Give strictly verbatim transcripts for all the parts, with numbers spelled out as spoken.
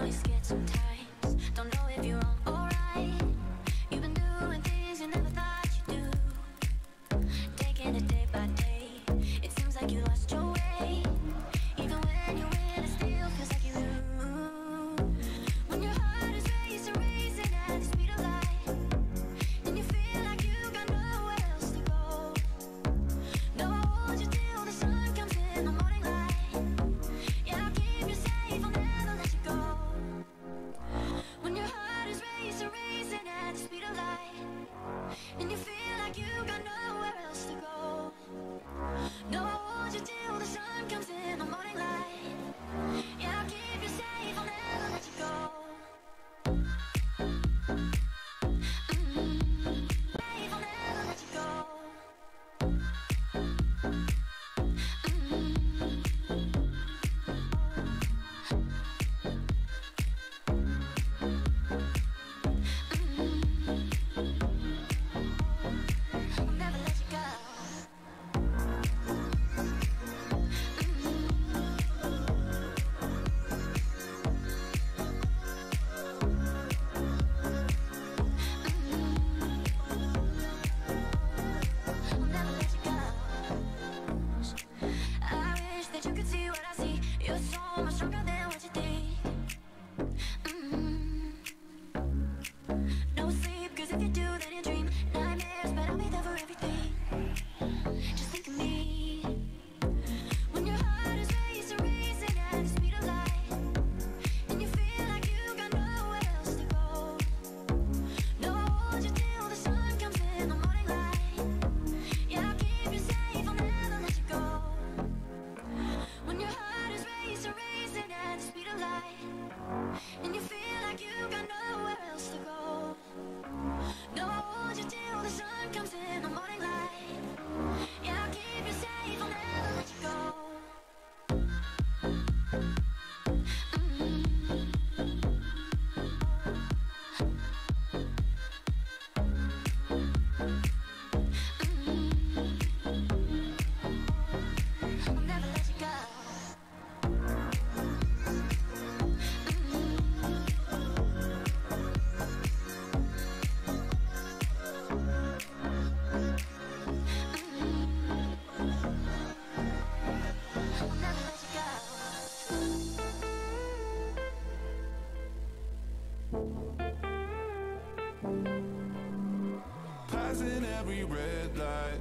Passing every red light,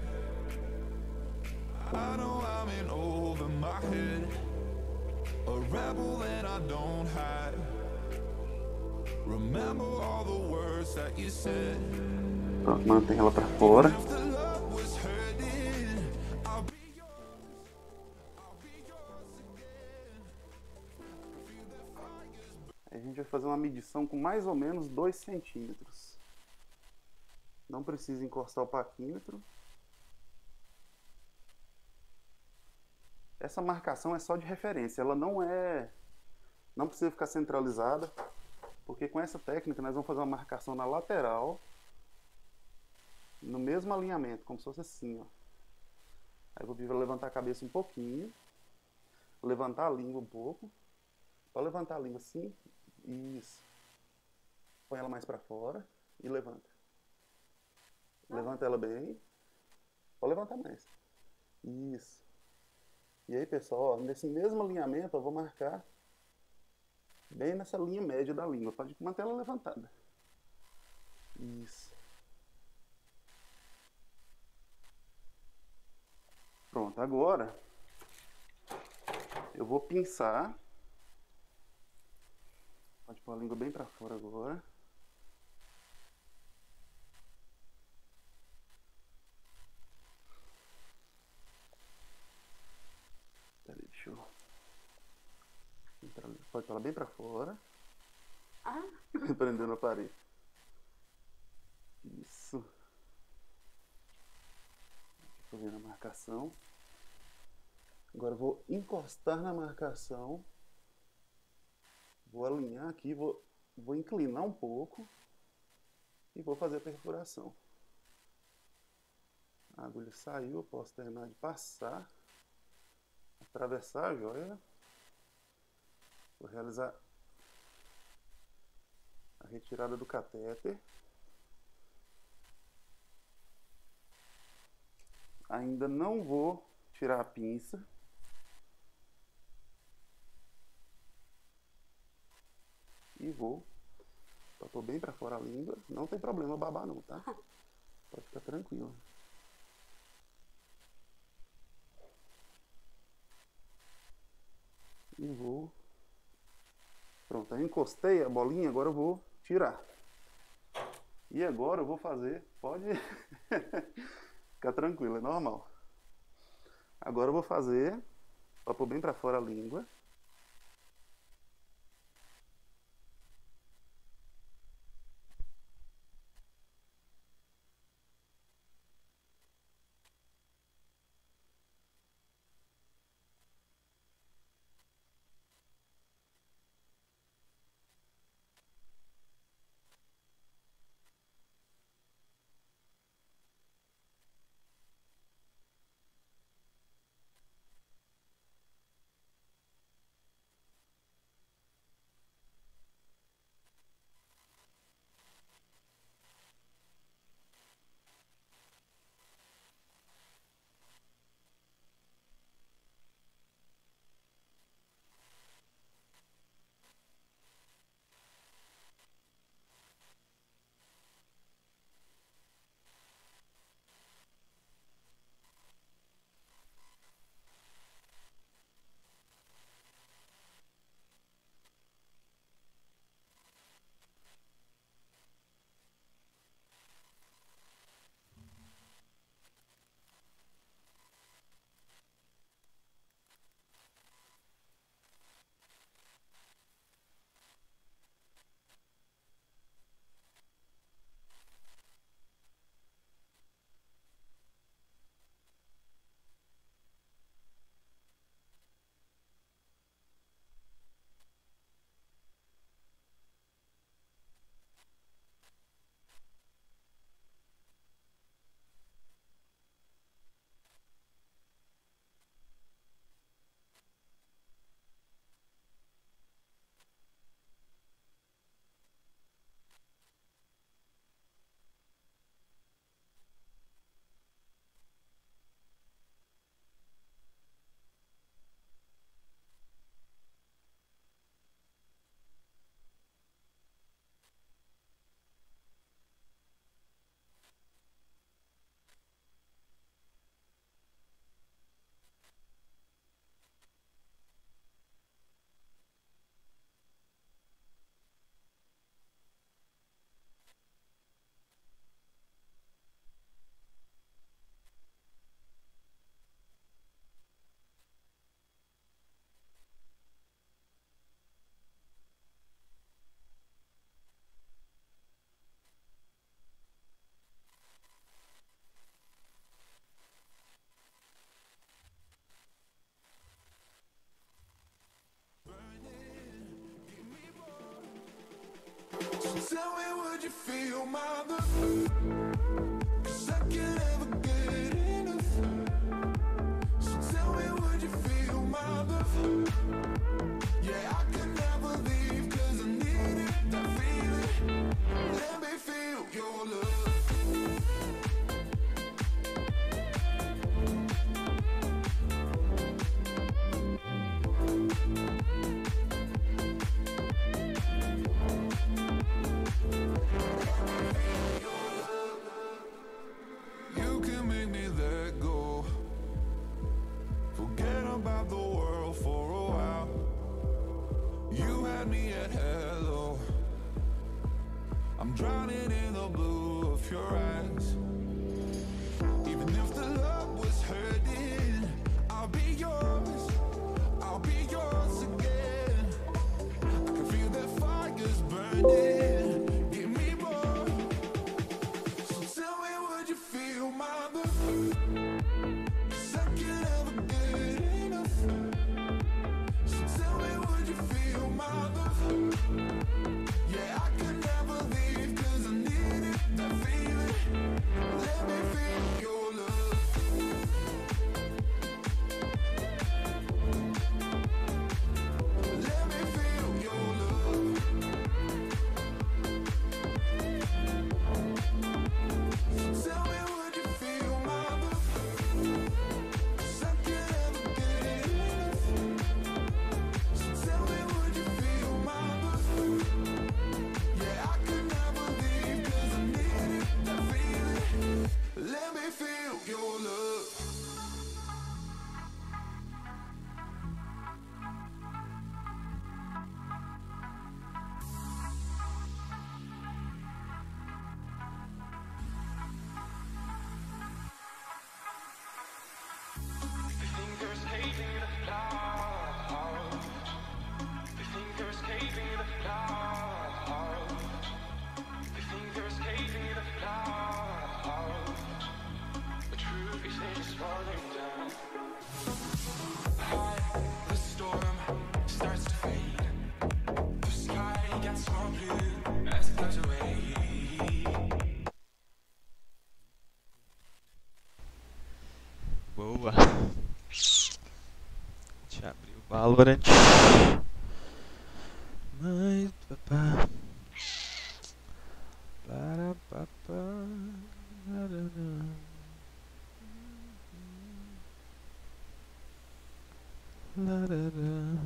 I know I'm in over my head, a rebel that I don't hide. Remember all the words that you said. Pronto, mantém ela para fora. If the love was hurting, I'll be yours, I'll be yours again. Feel the fires. A gente vai fazer uma medição com mais ou menos dois centímetros. Não precisa encostar o paquímetro. Essa marcação é só de referência, ela não é... não precisa ficar centralizada, porque com essa técnica nós vamos fazer uma marcação na lateral, no mesmo alinhamento, como se fosse assim, ó. Aí eu vou vir levantar a cabeça um pouquinho, levantar a língua um pouco, só levantar a língua assim, isso. Põe ela mais para fora e levanta. Levanta ela bem. Pode levantar mais. Isso. E aí, pessoal, ó, nesse mesmo alinhamento, eu vou marcar bem nessa linha média da língua. Pode manter ela levantada. Isso. Pronto, agora eu vou pinçar. Pode pôr a língua bem para fora agora. Deixa eu... Pode falar bem pra fora. Ah. Prendendo a parede. Isso. Estou vendo a marcação. Agora eu vou encostar na marcação. Vou alinhar aqui, vou, vou inclinar um pouco. E vou fazer a perfuração. A agulha saiu, eu posso terminar de passar. Atravessar a joia. Vou realizar retirada do catéter. Ainda não vou tirar a pinça. E vou. Tô bem pra fora a língua. Não tem problema babar não, tá? Pode ficar tranquilo. E vou. Pronto, aí encostei a bolinha, agora eu vou tirar. E agora eu vou fazer. Pode ficar tranquilo, é normal. Agora eu vou fazer. Pra pôr bem pra fora a língua. So tell me, would you feel my love? 'Cause I can't ever get enough. So tell me, would you feel my love? Yeah, I can never leave 'cause I need it, that feeling. Let me feel your love. You can make me let go. Forget about the world for a while. You had me at hello. I'm drowning in the blue of your eyes. Even if the love was hurting, I'll be yours. I'll be yours again. I can feel that fire's burning. Give me more. So tell me, would you feel my love? 'Cause I can't ever get enough. So tell me, would you feel my love? Yeah, I can never leave 'cause I need it, that feeling. Valorant. Mas papá. Para papá. Larará.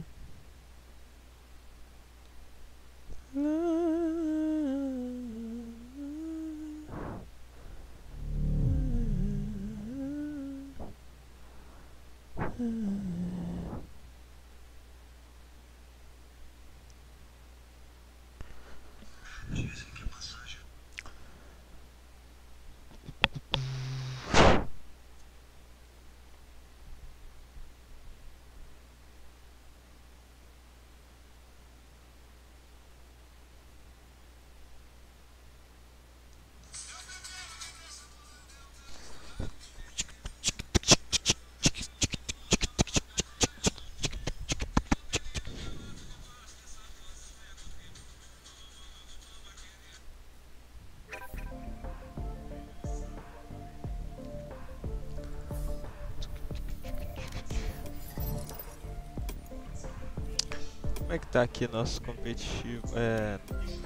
Como é que tá aqui nosso competitivo? É.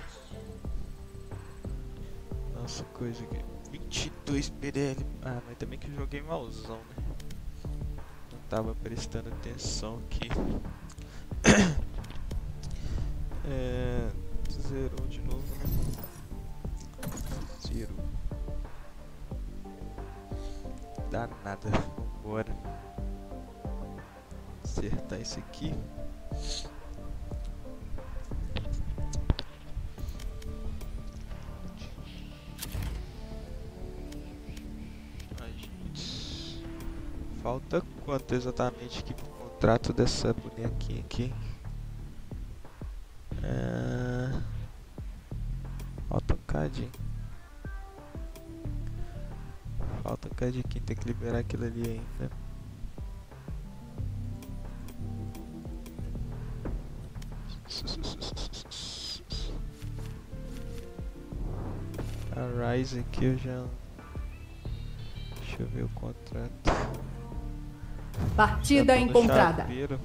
Nossa coisa aqui. vinte e dois P D L. Ah, mas também que eu joguei malzão, né? Não tava prestando atenção aqui. É. Zerou de novo, né? Zero. Dá nada. Vambora. Acertar esse aqui. Falta quanto exatamente aqui pro contrato dessa bonequinha aqui? É... Falta um cadinho. Falta um cadinho, tem que liberar aquilo ali ainda. A Rise aqui eu já... Deixa eu ver o contrato. Partida encontrada. Chaveiro.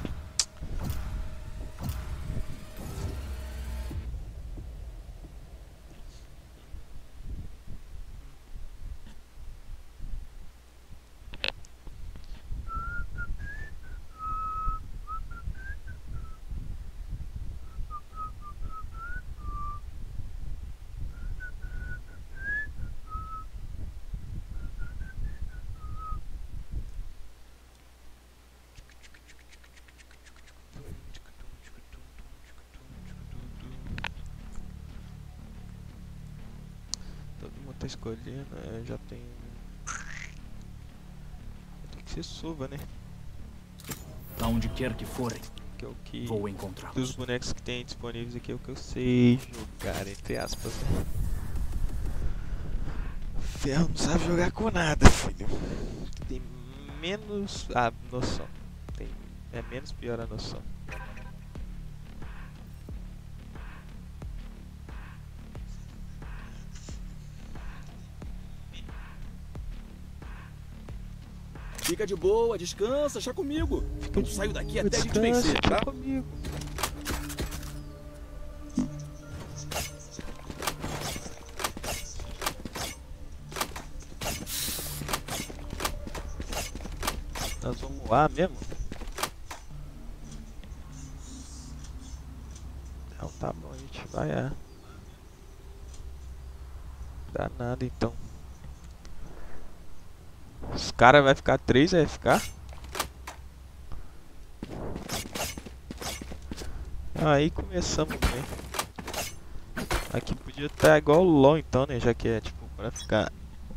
Tá escolhendo, é, já tem. Tem que ser suva, né? Aonde quer que forem, que é o que vou encontrá-los. Dos bonecos que tem disponíveis aqui é o que eu sei jogar, entre aspas. Né? Ferro não sabe jogar com nada, filho. Tem menos a noção. Tem, é menos pior a noção. Fica de boa, descansa, chá comigo. Fica Não saio daqui até a gente descansa, vencer, tá? comigo. Nós vamos voar mesmo? Então tá bom, a gente vai é. Dá nada então. Os caras vai ficar três A F K? Aí começamos bem. Aqui podia estar igual o LoL então, né? Já que é tipo pra ficar.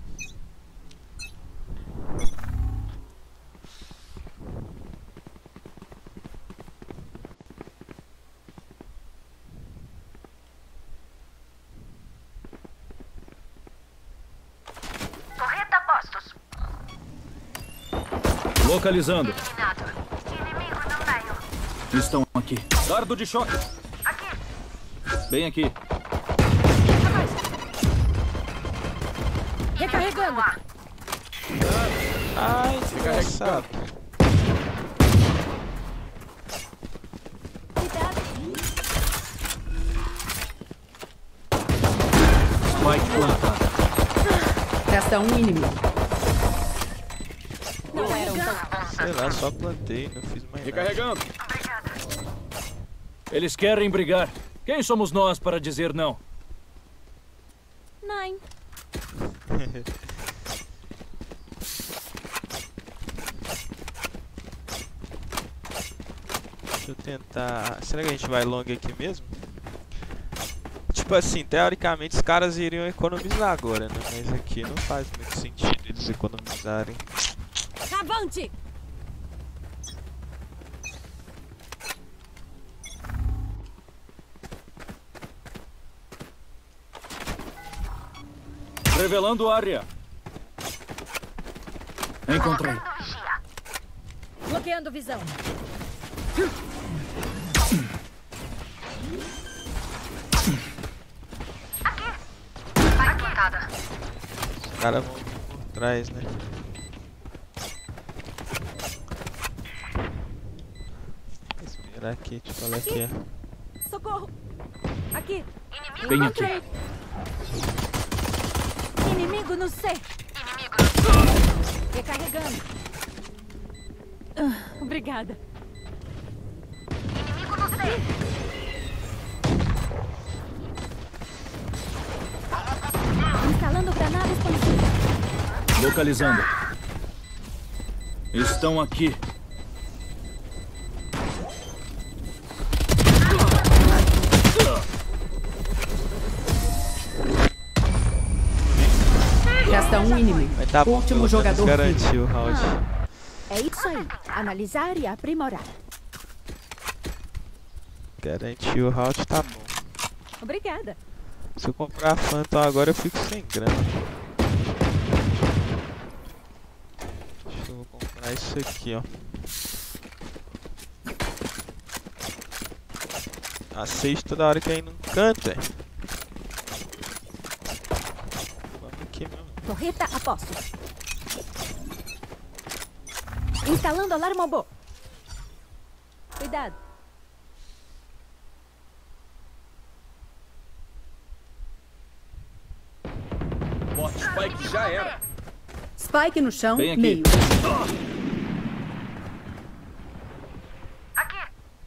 Torreta a postos. Localizando. Eliminado. Inimigo no meio. Estão aqui. Dardo de choque. Aqui. Bem aqui. Recarregando. Ai, desgraçado. Spike plantada. Resta um inimigo. Não era um tão Sei lá, só plantei, não fiz mais nada. Recarregando. Eles querem brigar. Quem somos nós para dizer não? Nine. Deixa eu tentar... Será que a gente vai long aqui mesmo? Tipo assim, teoricamente os caras iriam economizar agora, né? Mas aqui não faz muito sentido eles economizarem. Avante! Revelando área. Encontrei. Bloqueando visão. Aqui. Plantada. Os caras vão por trás, né? Vou esperar aqui, deixa eu falar aqui. É. Socorro! Aqui! Bem aqui. Encontrei! Inimigo no C! Inimigo no C! Recarregando! Ah, obrigada! Inimigo no C! Instalando granada expansiva! Localizando. Estão aqui. Resta um inimigo. Mas tá bom, Último pelo menos jogador garantiu o round. É isso aí. Analisar e aprimorar. Garantiu o round, tá bom. Obrigada. Se eu comprar a Phantom agora eu fico sem grana. Deixa eu comprar isso aqui, ó. Aceite toda hora que aí não canta. Vamos aqui mesmo. Torreta a posto. Instalando alarme robô. Cuidado. Bot Spike já era. Spike no chão, Bem aqui. meio. Aqui.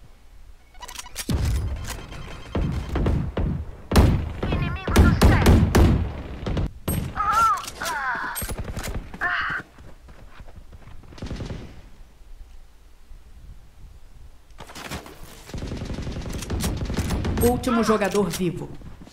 Inimigo no céu. Último jogador vivo.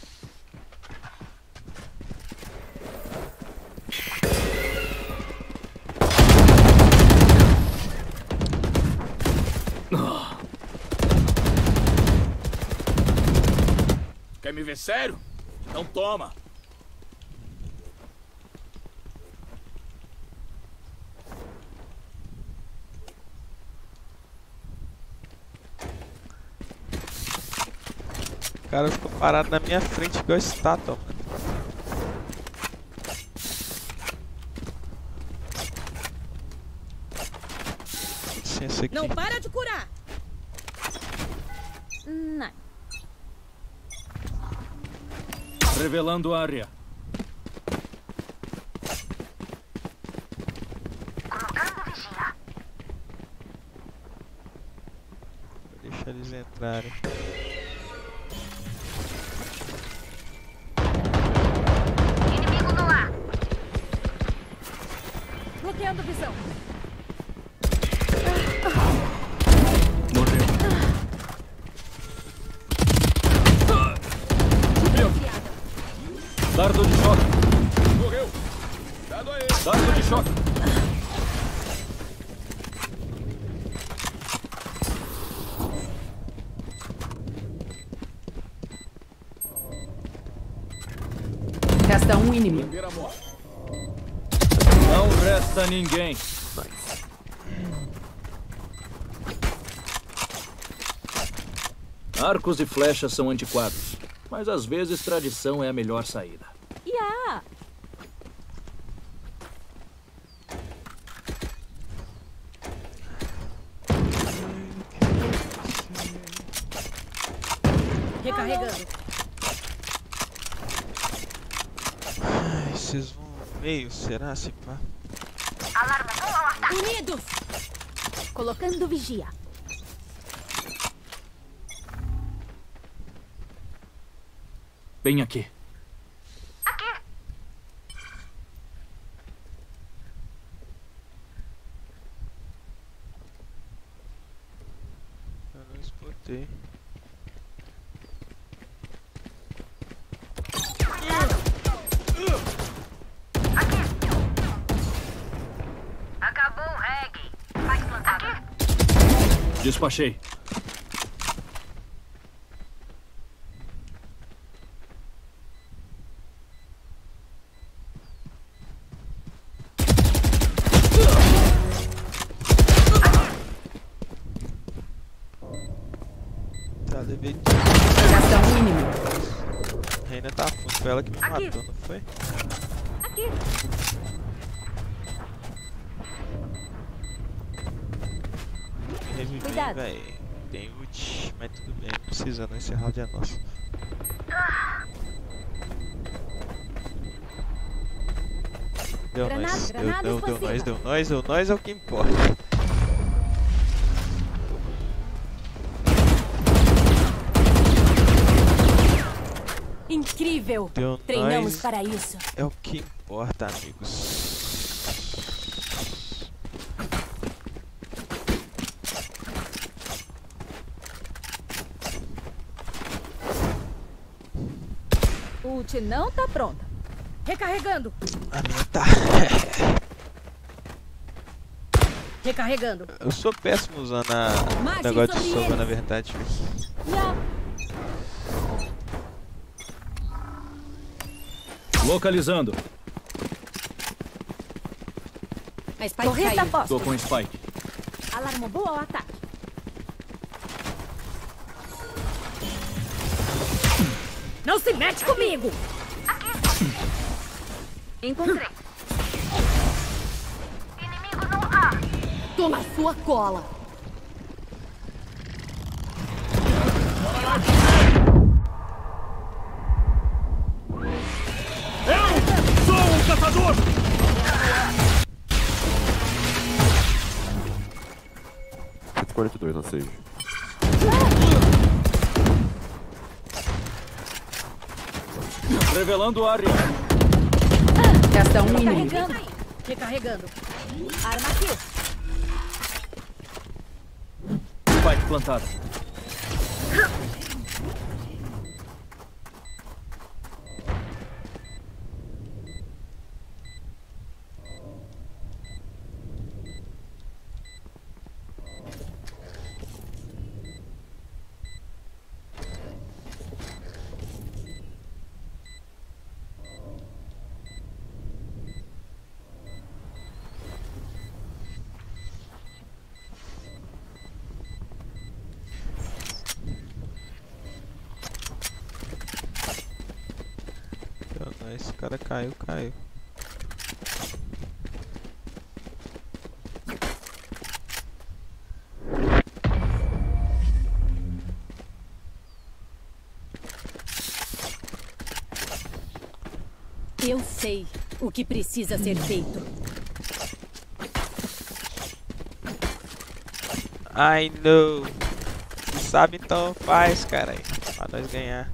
Quer me ver sério? Então toma. O cara ficou parado na minha frente igual estátua, mano. Licença aqui. Não para de curar. Não. Revelando área. Colocando vigia. Vou deixar eles entrarem. Inimigo no ar. Bloqueando visão. Morreu. Dardo de choque. Morreu. Dado a ele. Dardo de choque. Resta um inimigo. Ver a morte. Não resta ninguém. Arcos e flechas são antiquados, mas às vezes tradição é a melhor saída. Yeah. Recarregando. vocês vão no meio, será? Se pá? Unidos! Colocando vigia. Bem aqui. Eu não spotei. Acabou o reggae. Vai plantada. Despachei. Tá, levei. Resta um inimigo. Reina tá fundo, foi ela que me Aqui. matou, não foi? Aqui. Me revivi, Cuidado. véi. Tem ult, mas tudo bem, não precisa não, esse round é nosso. Deu Granada, nós, deu, granada deu, deu explosiva. nós, deu nós, deu nós é o que importa. Incrível! Deu Treinamos nós para isso. é o que importa, amigos. Ult não tá pronta. Recarregando. A minha tá. Recarregando. Eu sou péssimo usando a... o Marchem negócio de sobre sova, eles. na verdade. Já. Localizando. A Spike Torreta caiu. posta. Tô com Spike. Alarma boa ao ataque. Não se mete comigo! Encontrei. Inimigo no ar. Toma sua cola. Sou um caçador! cento e quarenta e dois na Sage. Revelando área. Resta um inimigo. Recarregando. Recarregando. Arma aqui. Spike plantada. Deu nós, esse cara caiu, caiu. Eu sei o que precisa ser feito. I know. Se sabe, então faz, cara. Pra nós ganhar.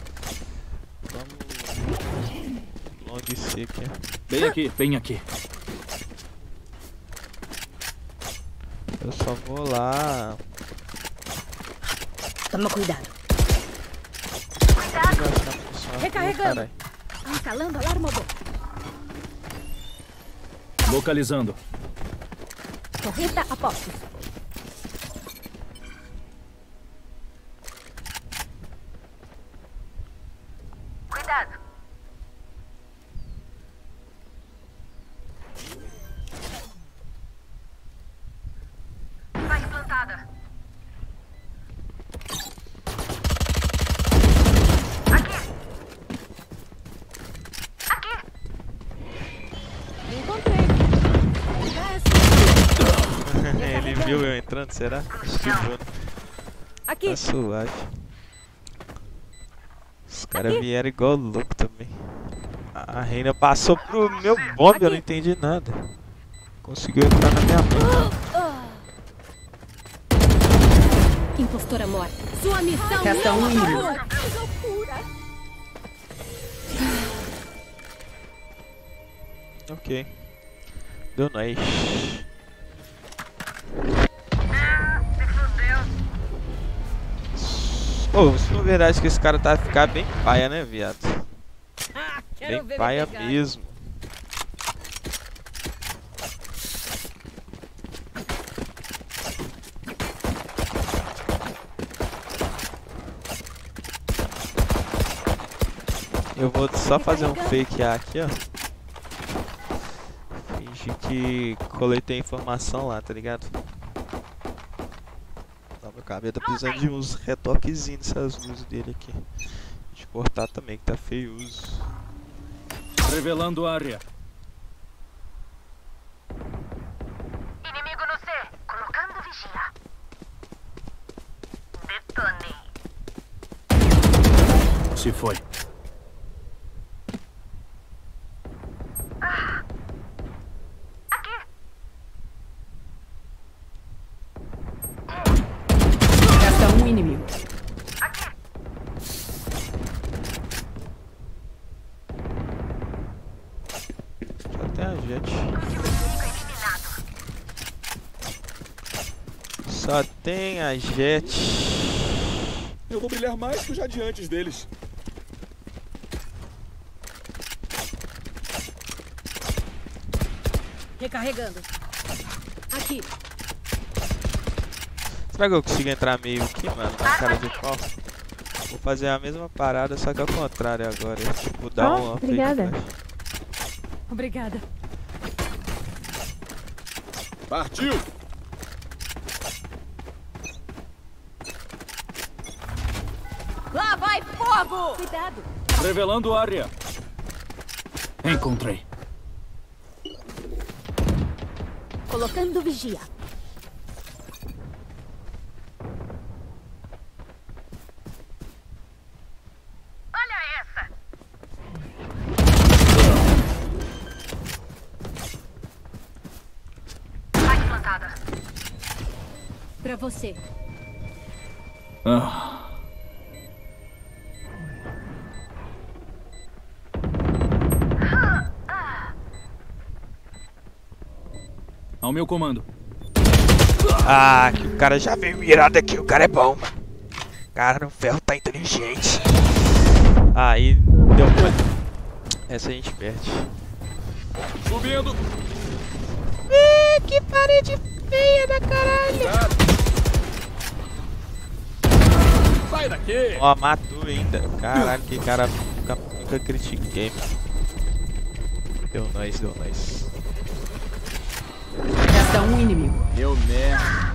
Vamos. Long C aqui. Bem aqui, bem aqui. Eu só vou lá. Toma cuidado. Recarregando. Instalando alarma boa. Localizando. Torreta a postos. Cuidado. Vai plantada. Aqui. Aqui. Encontrei. Ele viu eu entrando, será? Acho que viu. Aqui. Tá suave. Os caras vieram igual louco também. A Reina passou pro meu bombe, eu não entendi nada. Conseguiu entrar na minha mão. Impostora morta. Sua missão Resta um inimigo. Ok. Deu nós. Pô, se for verdade que esse cara tá a ficar bem paia, né, viado? Bem paia mesmo. Eu vou só fazer um fake A aqui, ó. Fingir que coletei informação lá, tá ligado? Tá, meu cabelo tá precisando de uns retoquezinhos nessas luzes dele aqui. Deixa eu cortar também, que tá feioso. Revelando área. Inimigo no C. Colocando vigia. Detonei. Se foi. Resta um inimigo. Só tem a Jet. Só tem a Jet. Eu vou brilhar mais que os radiantes deles. Recarregando. Aqui. Será que eu consigo entrar meio aqui, mano? Na cara de pau. Vou fazer a mesma parada, só que ao contrário agora. Tipo, dar Oh, uma obrigada. fake flash. Obrigada. Partiu! Lá vai fogo! Cuidado. Revelando área. Encontrei. Colocando vigia. Olha essa. Vai plantada. Pra você. Ah. Ao meu comando. Ah, que o cara já veio mirado aqui. O cara é bom, mano. O cara no ferro tá inteligente. Aí, deu uma. Essa a gente perde. Subindo! Ih, que parede feia da caralho. Sai daqui! Ó, matou ainda. Caralho, que cara nunca, nunca critiquei, mano. Deu nós, deu nós. Resta um inimigo. Deu merda.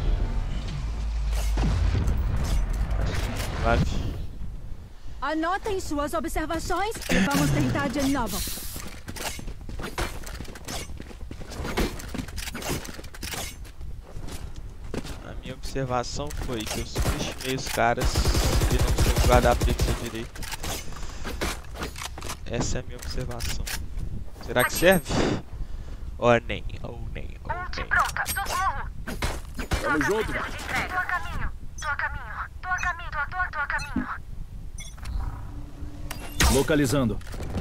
Vale. Anotem suas observações e vamos tentar de novo. A minha observação foi que eu subestimei os caras e não soube guardar a pizza direito. Essa é a minha observação. Será que serve? Ou nem, ou nem, ou Ult nem. pronta. Socorro. Tamo junto. Tô a caminho. Tô a caminho. Tô a caminho. Tô a, tô a, tô a caminho. Localizando.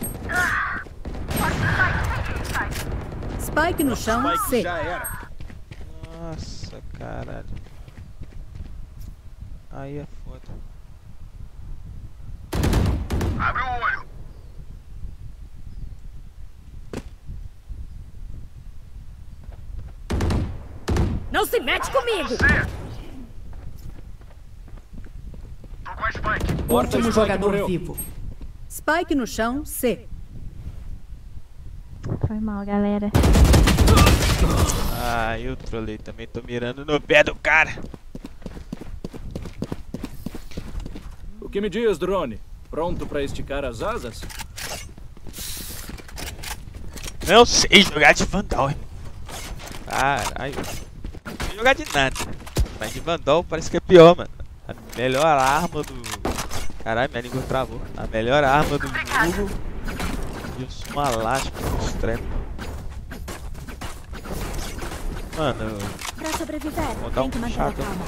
Spike no chão, C. Já era. Nossa, caralho. Aí é foda. Abre o olho. Não se mete comigo! Tô com a Spike. Porta Último Spike jogador morreu. vivo. Spike no chão, C. Foi mal, galera. Ah, eu trolei também. Tô mirando no pé do cara. O que me diz, drone? Pronto pra esticar as asas? Não sei jogar de Vandal. Caralho. Não sei jogar de nada. Mas de Vandal parece que é pior, mano. A melhor arma do... Caralho, minha língua travou. A melhor arma do jogo Eu sou uma lástima dos trem. Mano, eu Pra sobreviver, vou dar tem que um manter a chato. calma.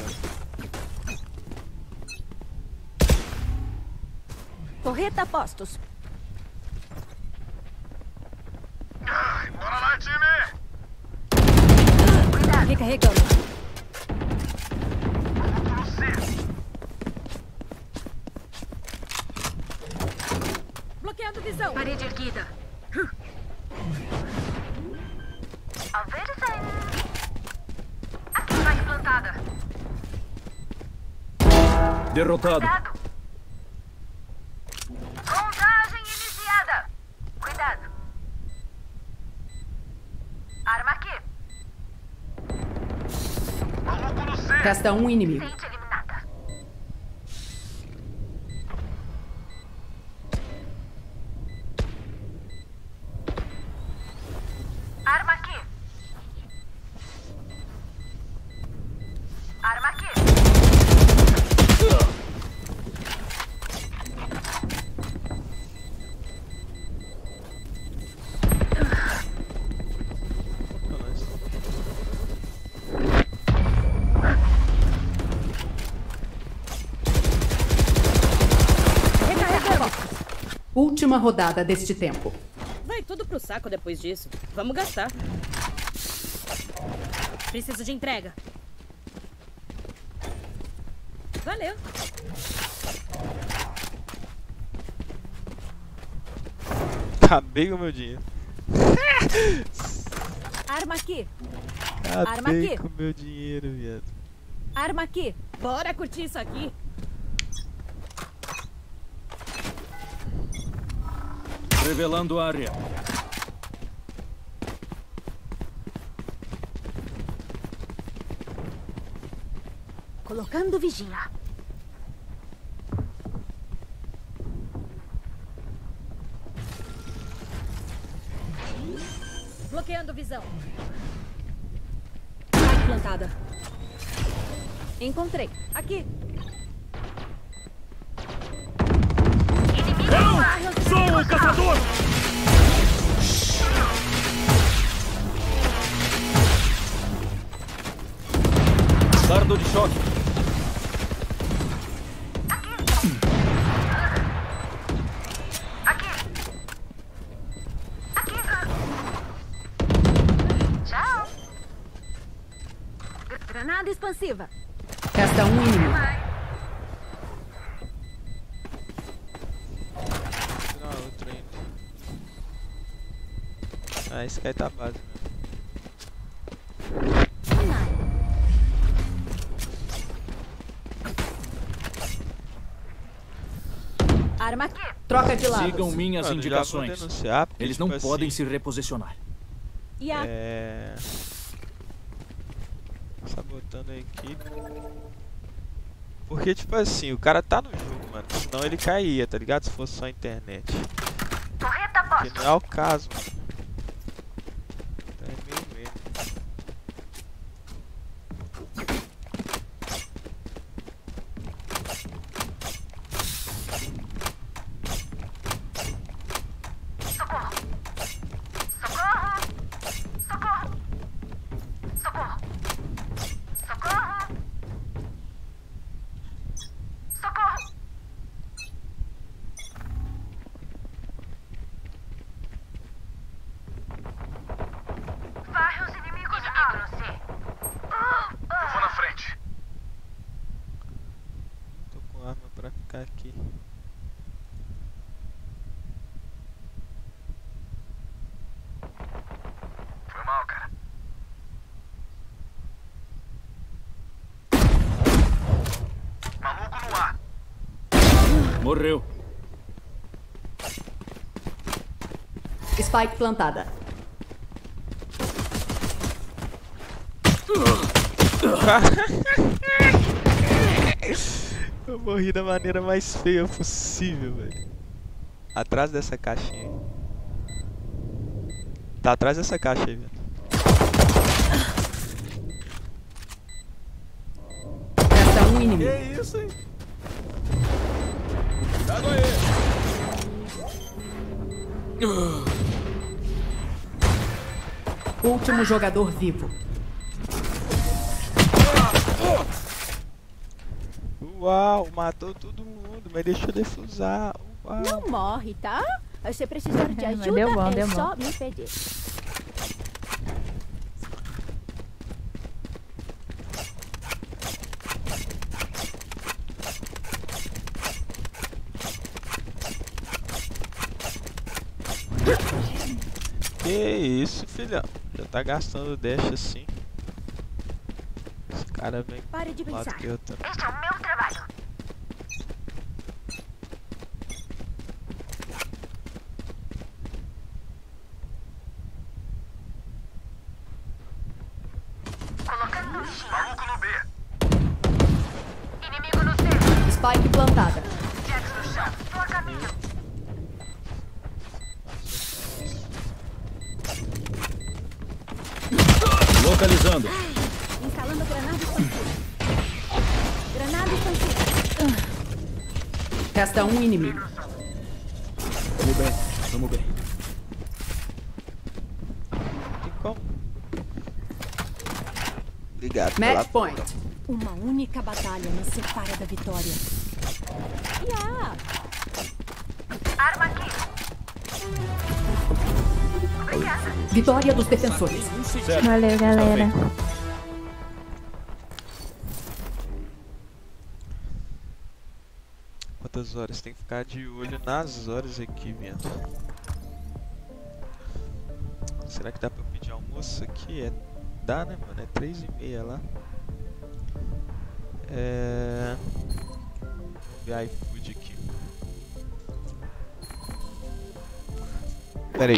Torreta a postos. Bora lá, time! Recarregando. Bloqueando visão. Parede erguida. A ver isso aí. Aqui vai plantada. Derrotado. Cuidado. Contagem iniciada. Cuidado. Arma aqui. Maluco no C! Resta um inimigo. Sente eliminada. Arma aqui. Arma aqui. Recarregando. Última rodada deste tempo. Vai tudo pro saco depois disso. Vamos gastar. Preciso de entrega. Valeu. Acabei com o meu dinheiro. Arma aqui. Arma Acabei aqui. com o meu dinheiro, viado. Arma aqui. Bora curtir isso aqui. Revelando área. Colocando vigia. Bloqueando visão. Plantada. Encontrei. Aqui. Sou o caçador! Dardo de choque. Aqui. Aqui. Tchau. Granada expansiva. Resta um inimigo. Não, outro ainda. Ah, esse cara tá base mesmo. Arma aqui. Troca de lado. Sigam minhas Mano, já vou indicações. denunciar, porque, Eles tipo não podem assim, se reposicionar. E a... É... Sabotando a equipe. Porque, tipo assim, o cara tá no jogo, mano. Senão ele caía, tá ligado? Se fosse só a internet. Torreta Que posto. não é o caso, mano. Então é meio medo. Socorro. Socorro. Socorro. Socorro. Socorro. Socorro. Varre os inimigos. Inimigo no C. Eu vou na frente. Tô com arma pra ficar aqui. Foi mal, cara. Maluco no ar. Morreu. Spike plantada. Eu morri da maneira mais feia possível, velho. Atrás dessa caixinha aí. Tá atrás dessa caixa aí, velho. Resta um inimigo. Que isso, hein? Cuidado aí. Último jogador vivo. Uau, matou todo mundo, mas deixa eu defusar. Uau. Não morre, tá? Se precisar de Mas ajuda, deu bom, é deu bom. só me pedir. Que isso, filhão? Já tá gastando dash assim. Esse cara vem Pare de do lado pensar. que eu tô. Este é o meu trabalho. Colocando no X. Maluco no B. Inimigo no C. Spike plantada. Jax no chão. Tô a caminho. Localizando. Instalando granada expansora. Granada expansora. Resta um inimigo. Vamos bem, vamos bem. Tem como? Obrigado pela... Match point. Uma única batalha nos separa da vitória. Yeah. Arma aqui. Obrigada. Vitória dos defensores. Certo. Valeu, galera. Quantas horas? Tem que ficar de olho nas horas aqui, vendo. Será que dá pra eu pedir almoço aqui? É... Dá, né, mano? É três e meia lá. É... Vamos ver iFood aqui. Pera aí.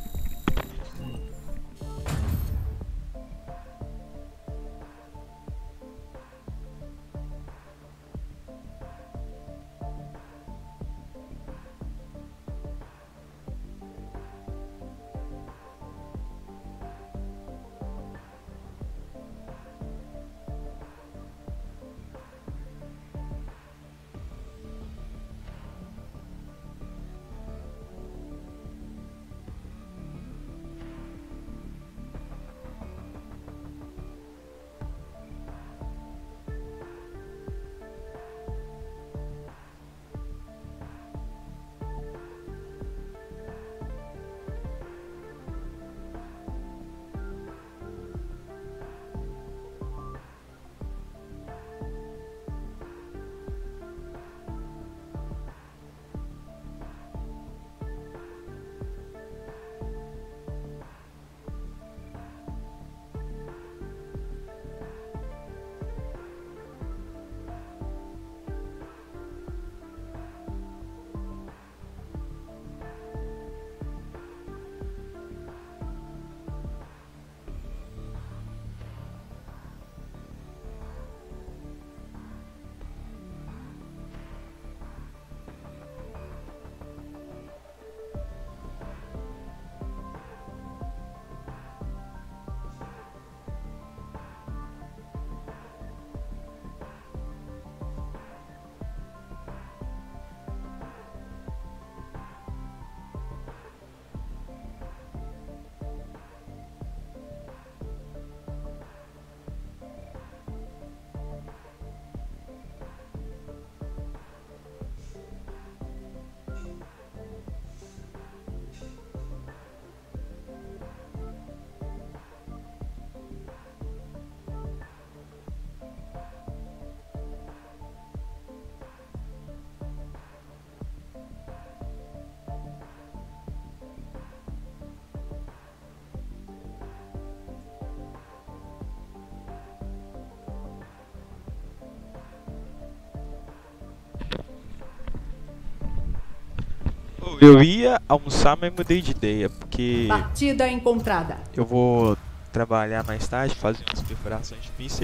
Eu ia almoçar, mas mudei de ideia, porque Partida encontrada. eu vou trabalhar mais tarde, fazer umas perfurações de pizza.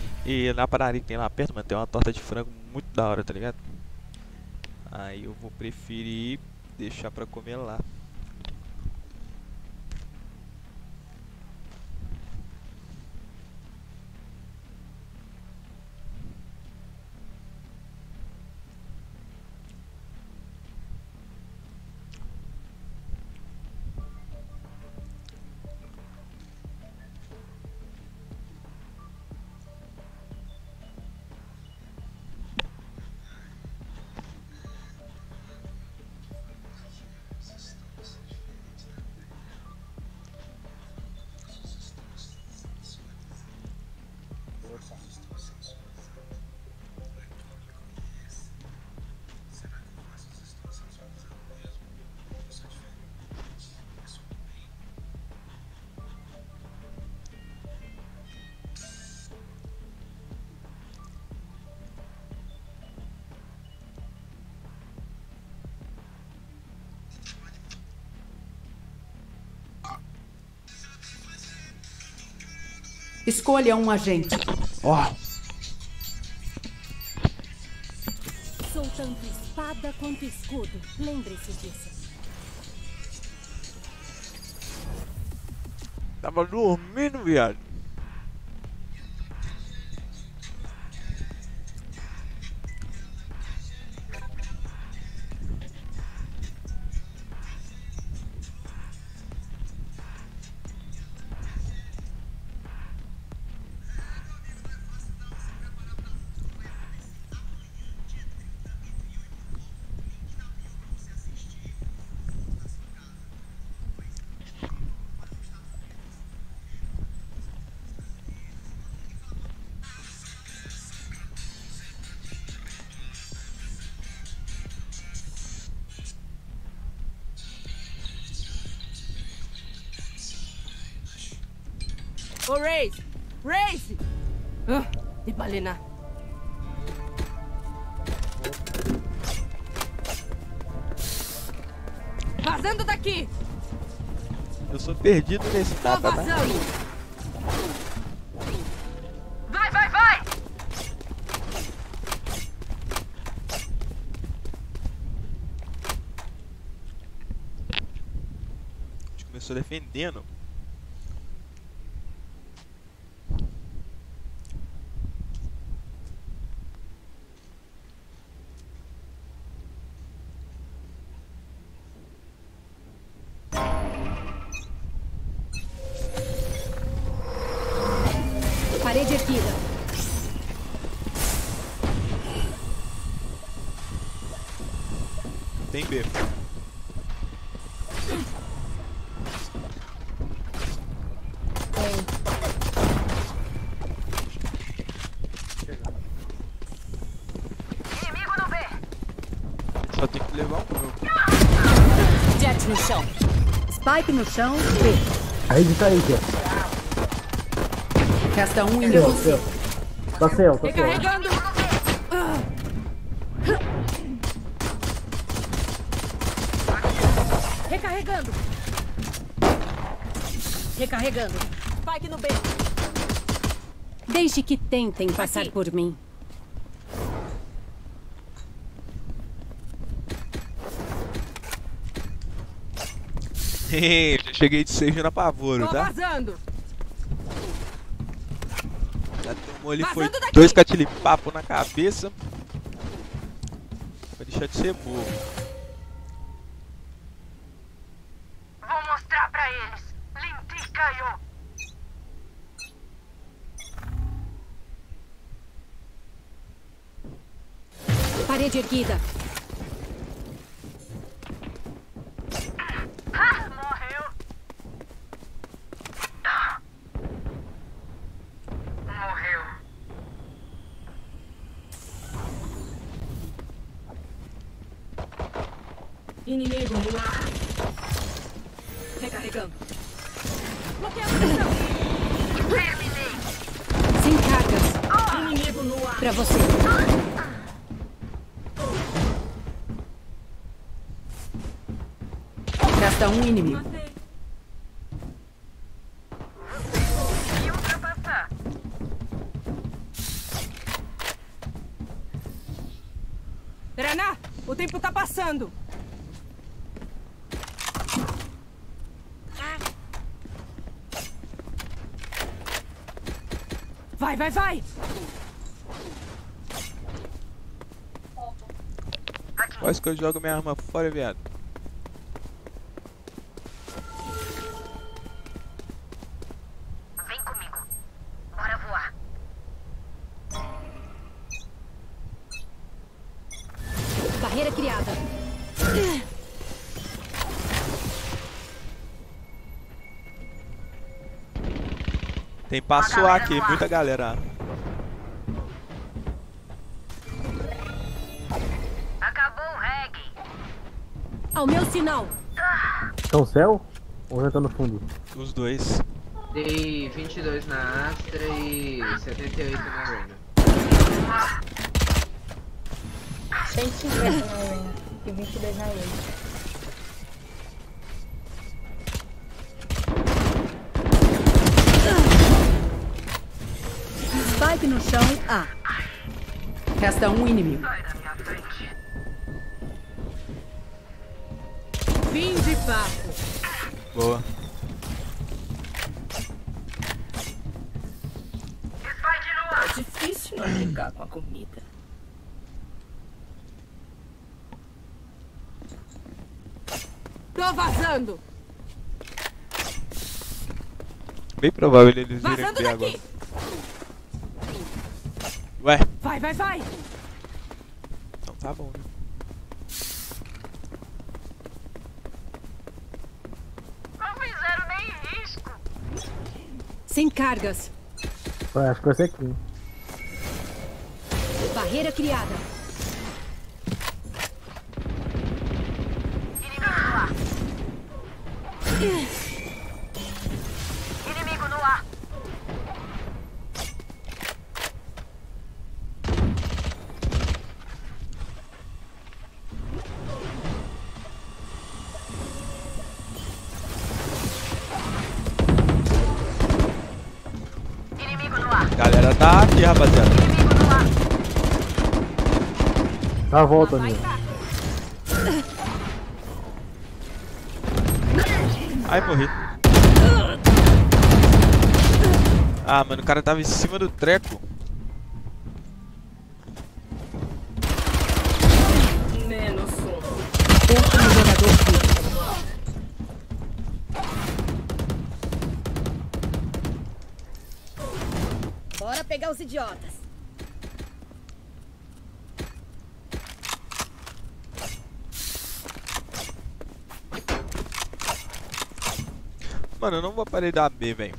E na padaria que tem lá perto, mano, tem uma torta de frango muito da hora, tá ligado? Aí eu vou preferir deixar pra comer lá. Escolha um agente. Ó. Sou tanto espada quanto escudo. Lembre-se disso. Tava dormindo, viado. Ô, Raze! Raze! Ah, de balena. Vazando daqui! Eu sou perdido nesse Tô mapa, né? vazando! Vai, vai, vai! A gente começou defendendo. Parede erguida. Tem B. Inimigo no B. Só tem que levar um meu. Jet no chão. Spike no chão. B. Aí de sair, aqui. Resta um inimigo. Tá céu, tá céu. Recarregando! Recarregando. Recarregando. Spike no B. Deixe que tentem passar Aqui. por mim. Já cheguei de seja na pavoro, Tô tá? vazando! Já tomou ali, foi Vazando daqui. dois catilipapo na cabeça. Vai deixar de ser morro. Vou mostrar pra eles. Lindy caiu. Parede erguida. Ah, morreu. Ah. Morreu. Inimigo no ar. Recarregando. Bloqueando a visão. Terminei. Sem cargas. Inimigo no ar. Pra você. Resta um inimigo. Matei. E ultrapassar. Renan, o tempo tá passando. Vai, vai, vai! Quase que eu jogo minha arma fora, viado. Vem comigo. Bora voar. Barreira criada. Tem passo A aqui, muita galera. Acabou o reggae. Ao meu sinal. Tá no céu? Ou já tá no fundo? Os dois. Dei vinte e dois na Astra e setenta e oito na Reyna. cento e cinquenta na Reyna e vinte e dois na Reyna. Spike no chão, A. Resta um inimigo. Fim de papo. Boa. É difícil não brincar com a comida. Tô vazando. Bem provável eles irem Vazando B daqui. agora. Ué, Vai, vai, vai. então tá bom, né? Não fizeram nem risco. Sem cargas. Ué, acho que vai ser aqui. Barreira criada. Inimigo no ar. Inimigo no ar. Inimigo no ar. Galera tá aqui, rapaziada. Inimigo no ar. Dá a volta, amigo. Ai, morri. Ah, mano, o cara tava em cima do treco. Menos um. Último jogador vivo. Bora pegar os idiotas. Mano, eu não vou parar da B, velho.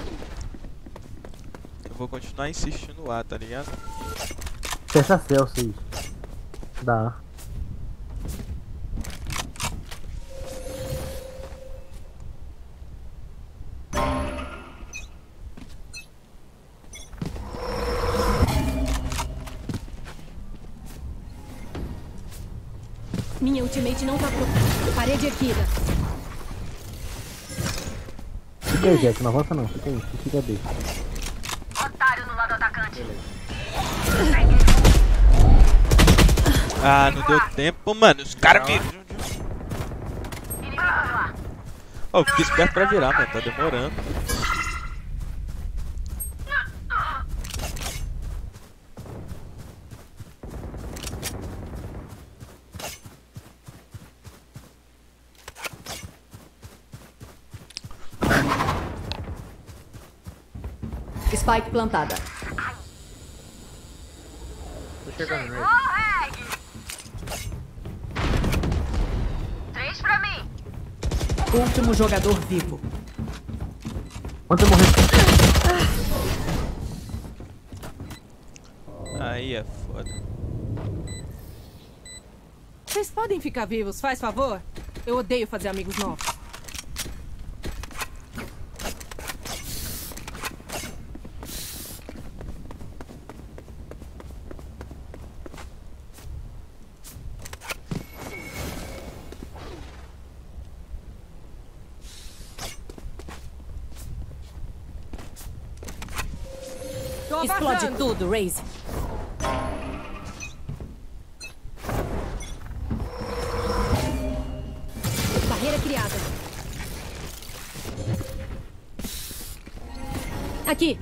Eu vou continuar insistindo no A, tá ligado? Fecha céu, seis. Dá. Minha ultimate não tá pronta. Parede erguida. Fica aí, Jack. Não avança não. Fica aí. Fica B. Otário no lado atacante. Ah, não deu tempo, mano. Os caras me... Inimigo no ar. Oh, eu fiquei esperto pra virar, mano. Tá demorando. Spike plantada. Tô chegando, né? Ô, Reg! Três pra mim. Último jogador vivo. Quando você morrer? Aí é foda. Vocês podem ficar vivos, faz favor? Eu odeio fazer amigos novos. Tô Explode vazando. tudo, Raze. Barreira criada. Aqui.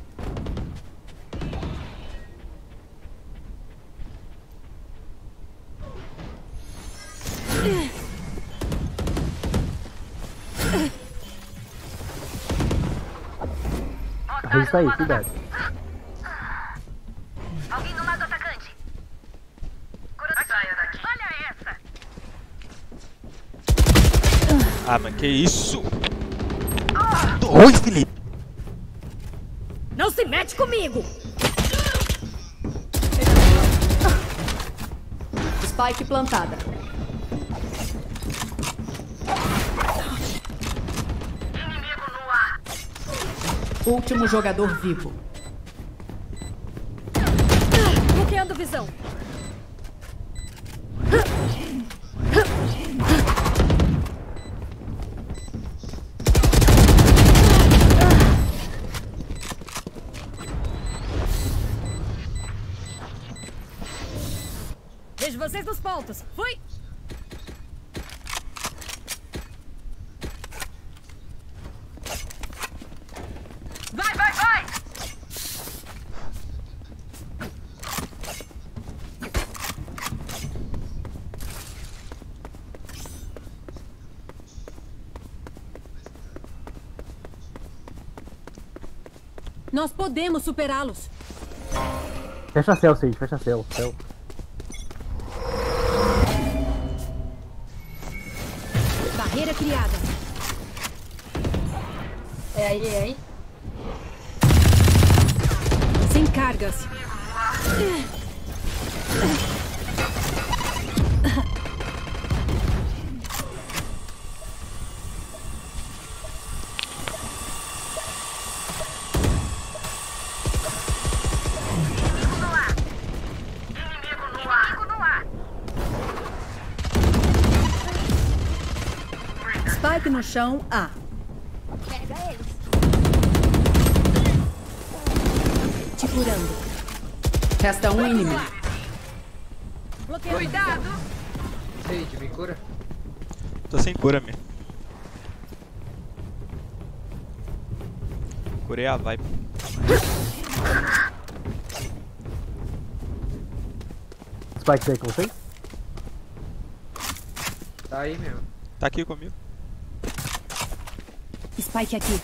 A rede tá aí, cuidado. Alguém no lado atacante. Saia daqui. Olha essa. Ah, mas que isso? Oi, Felipe. Não se mete comigo! Spike plantada. Inimigo no ar. Último jogador vivo. Bloqueando visão. os pontos. Fui! Vai, vai, vai! Nós podemos superá-los. Fecha céu, Sage, fecha céu. céu. Barreira criada. É aí, é aí. Sem cargas. Spike no chão, A. Pega eles. Te curando. Resta um inimigo. Cuidado! Sage, me cura. Tô sem cura, meu. Curei a vibe. Spike tá aí com vocês? Tá aí mesmo. Tá aqui comigo. Spike aqui.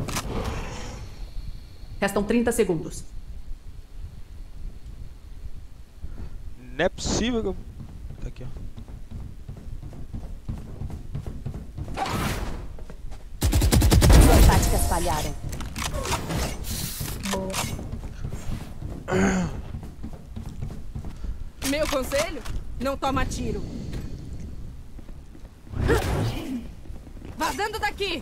Restam trinta segundos. Não é possível que eu... Tá aqui, ó. Suas táticas falharam. Meu conselho? Não toma tiro. Vazando daqui!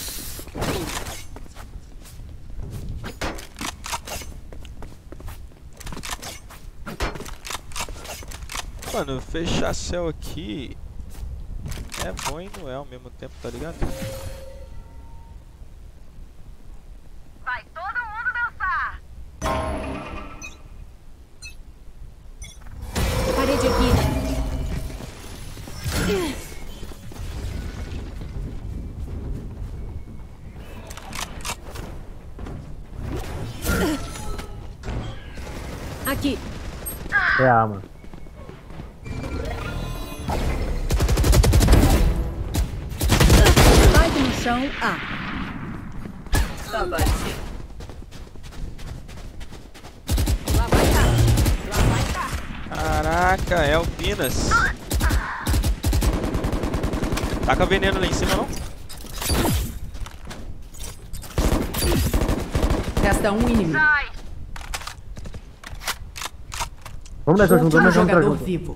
Mano, fechar céu aqui é bom e não é ao mesmo tempo, tá ligado? Vai todo mundo dançar! Parede aqui. Aqui. É a arma. Spike no chão, A. Tá bom. Lá vai tá. Lá vai tá. Caraca, é o Pinas. Taca veneno lá em cima, não? Resta um inimigo. Sai! Vamos nessa junto, vamos nessa jogador junto. vivo.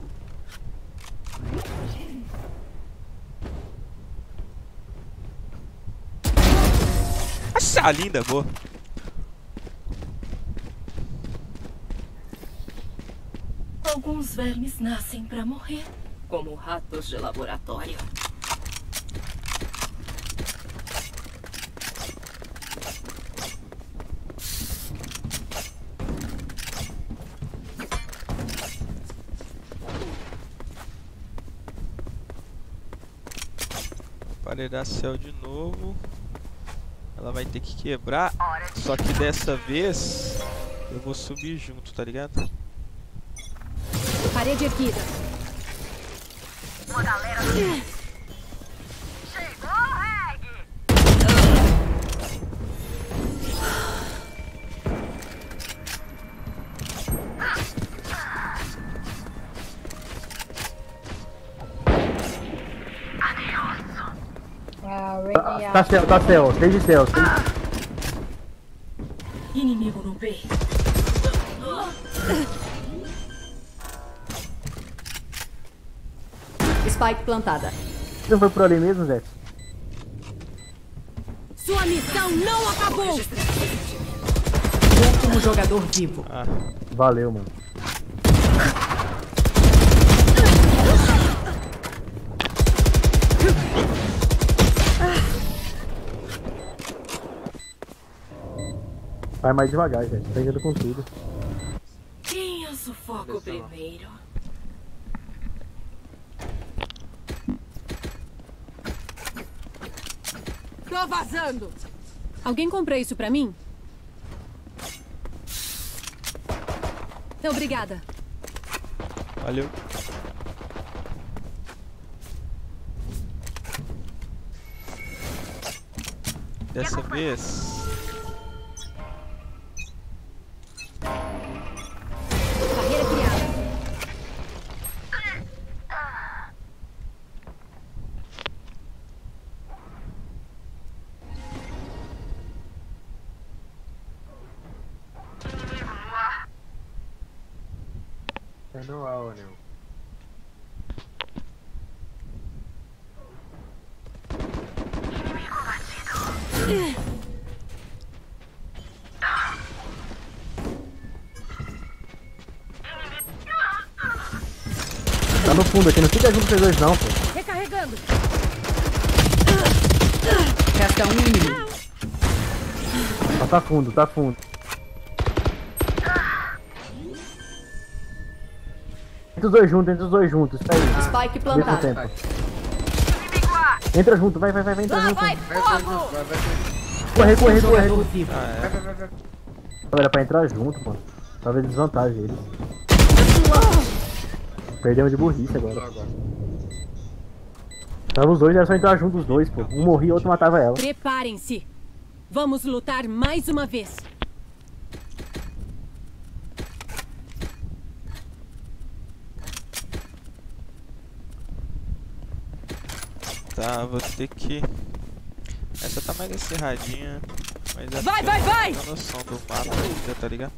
Nossa, linda, boa. Alguns vermes nascem pra morrer, como ratos de laboratório. Paredar céu de novo. Ela vai ter que quebrar. Só que dessa vez eu vou subir junto, tá ligado? Parede erguida. Uma galera. Chegou o reggae! Ah, o Tá, Raven tá céu, tá céu, seis de céu. seis... Inimigo no B. Spike plantada. Não foi por ali mesmo, Zé? Sua missão não acabou! Último jogador vivo. Ah. Valeu, mano. Vai mais devagar, gente. Tá indo com tudo. Quem eu sufoco primeiro? Tô vazando. Alguém compra isso pra mim? Obrigada. Valeu. Dessa vez... Barreira criada. É no ar, né? Tá no fundo aqui, não fica junto com vocês dois não, pô. Recarregando. Resta um inimigo. Ah, tá fundo, tá fundo. Entre os dois juntos, entre os dois juntos. Tá aí. Spike plantado. Entra junto, vai, vai, vai, vai, entra Lá junto. vai, fogo! Corre, corre, corre, corre. Ah, Vai, vai, vai, vai. Era pra entrar junto, mano. Talvez desvantagem eles. Perdemos de burrice agora. Tava os dois, era só entrar junto os dois, pô. Um morria, o outro matava ela. Preparem-se. Vamos lutar mais uma vez. tá, vou ter que... Essa tá mais acirradinha, mas é vai, vai, vai! a noção do mapa ainda, tá ligado?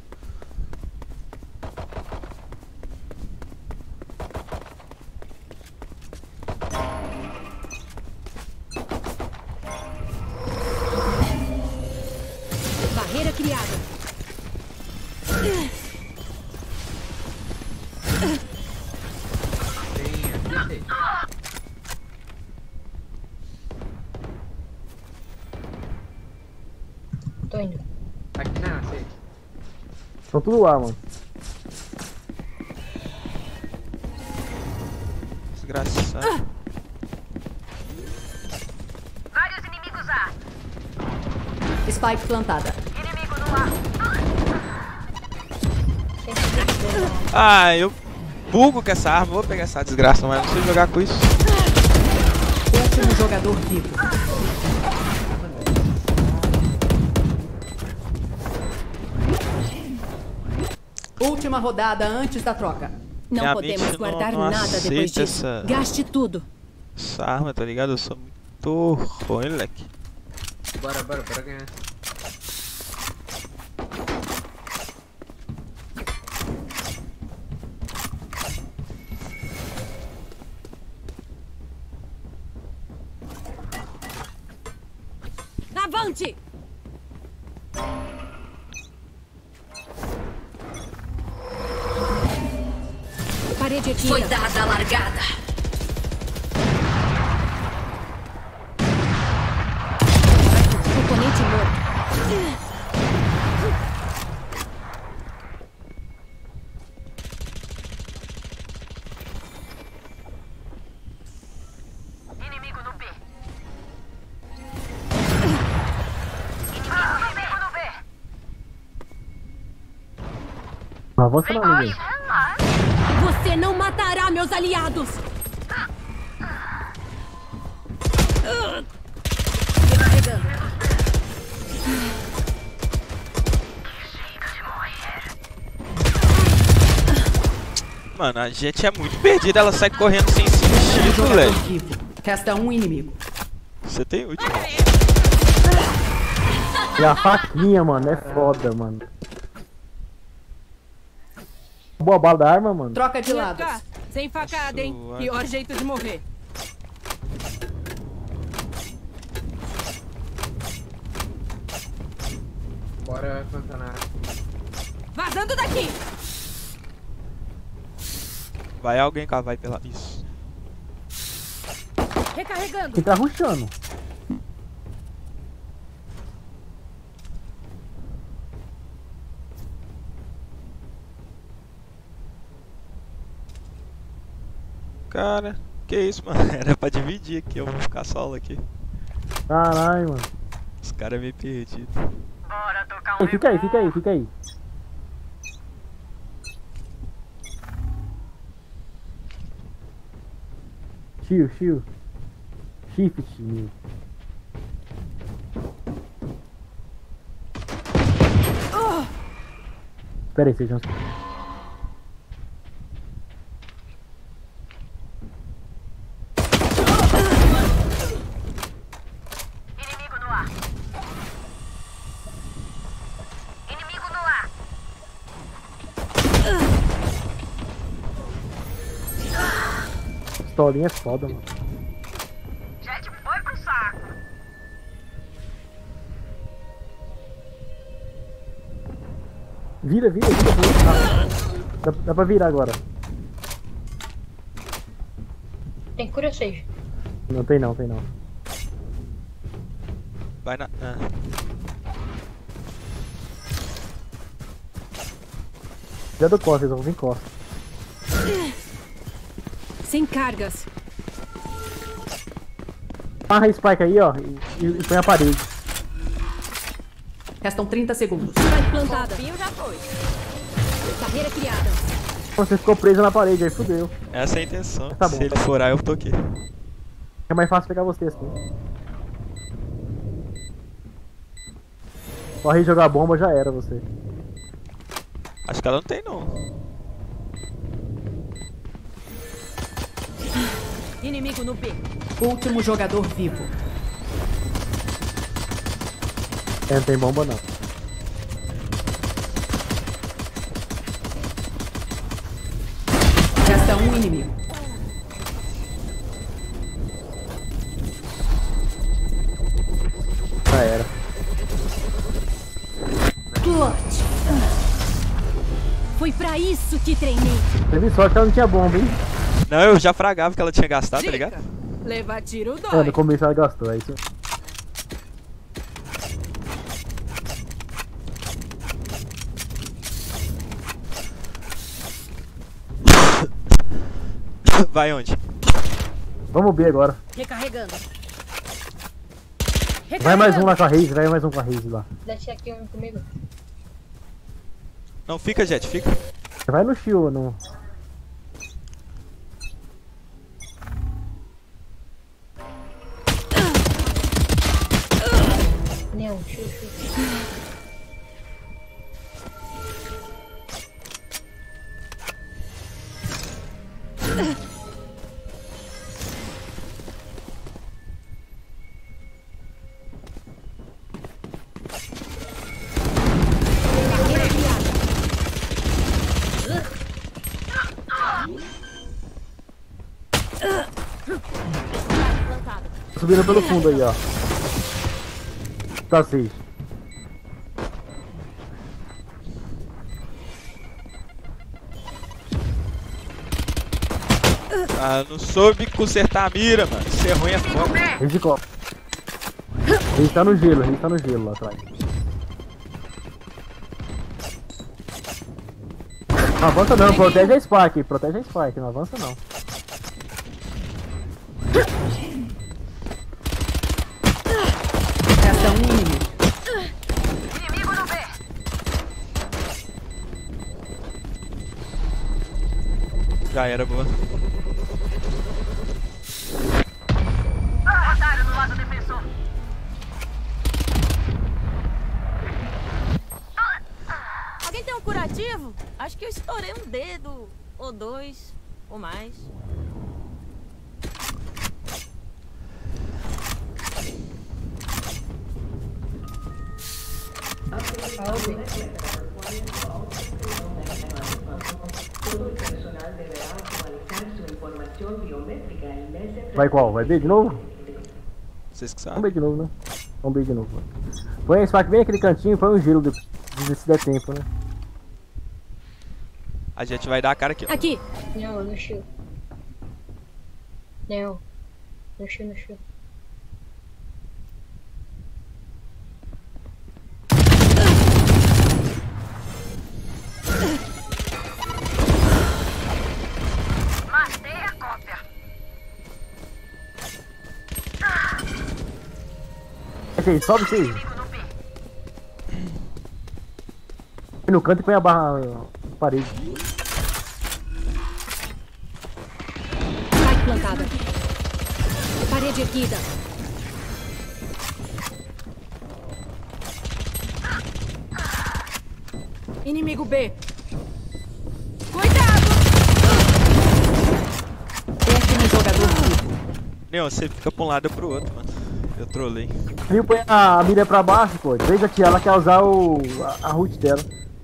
Barreira criada. Tô indo. Aqui não, sei. Estão tudo lá, mano. Desgraçado. Vários inimigos A. Spike plantada. Inimigo no ar. Ah, eu bugo com essa arma, vou pegar essa desgraça, mas não sei jogar com isso. Último jogador vivo. Última rodada antes da troca. Não Minha podemos mente guardar não, não nada depois disso. essa- Gaste tudo. Essa arma, tá ligado? Eu sou muito ruim, moleque. Bora, bora, bora ganhar. Avante! Parede aqui. Foi dada a largada. Componente morto. Inimigo no B. Inimigo no B. Não avança não, ninguém. Você não matará meus aliados! Recarregando. Mano, a gente é muito perdida, ela sai correndo sem sentido, Jogador velho. vivo. Resta um inimigo. Você tem último. E a faquinha, mano, é foda, mano. Boa bala da arma, mano. Troca de lado. Cá, sem facada, hein? Suave. Pior jeito de morrer. Bora cantonar. Vazando daqui! Vai alguém cá, vai pela... Isso. Recarregando. Quem tá rushando? Cara, que isso, mano? Era pra dividir aqui, eu vou ficar solo aqui. Caralho, mano. Os caras meio perdidos. Bora tocar um Ei, fica aí, fica aí, fica aí. Chill, chill. Shift, chill. Espera aí, sejam. Inimigo no ar. Inimigo no ar. Pistolinha é foda, mano. Jet foi pro saco. Vira, vira, vira. vira. Ah, dá, dá pra virar agora. Tem cura seis. Não tem não, tem não. Vai na. Ah. Já do costas, eu vou vir costa. Sem cargas. Amarra a spike aí, ó, e, e põe a parede. Restam trinta segundos. Spike plantada. Fio já foi. Carreira criada. Você ficou preso na parede, aí fudeu. Essa é a intenção. Tá bom, Se ele tá bom. furar, eu tô aqui. É mais fácil pegar você assim. Corre e jogar bomba, já era você. Acho que ela não tem, não. Inimigo no B. Último jogador vivo. É, não tem bomba não. Resta um inimigo. Já era. Clutch. Foi pra isso que treinei. Teve sorte que ela não tinha bomba, hein? Não, eu já fragava que ela tinha gastado, tá ligado? Levar tiro É, dói. no começo ela gastou, é isso. Vai onde? Vamos B agora. Recarregando. Vai mais um lá com a Raze, vai mais um com a Raze lá. Deixa aqui um comigo. Não, fica, Jet, fica. Vai no shield, no... Não, chu, chu. Subindo pelo fundo aí, ó. Tá seis. Ah, não soube consertar a mira, mano. Ser ruim é foda. Raze copa. Raze tá no gelo, Raze tá no gelo lá atrás. Não avança não, protege a Spike, protege a Spike, não avança não. Resta um inimigo. Inimigo no B. Já era, boa. Otário no lado defensor. Alguém tem um curativo? Acho que eu estourei um dedo, ou dois, ou mais. Vai qual? Vai B de novo? Vocês que Vamos sabem. B de novo, né? Vamos B de novo. Mano. Põe a Spike bem naquele cantinho e põe um gelo de... se der tempo, né? A gente vai dar a cara aqui, ó. Aqui. Não, no shield. Não. No shield, no shield. Matei a cópia. Seis. Sobe, Seis. No canto e põe a barra na parede. Vai plantada. Parede erguida. Inimigo B. Cuidado! Último jogador vivo. Não, você fica pra um lado ou pro outro, mano. Eu trolei. Viu, põe a mira pra baixo, pô. De vez aqui, ela quer usar o, a, a root dela.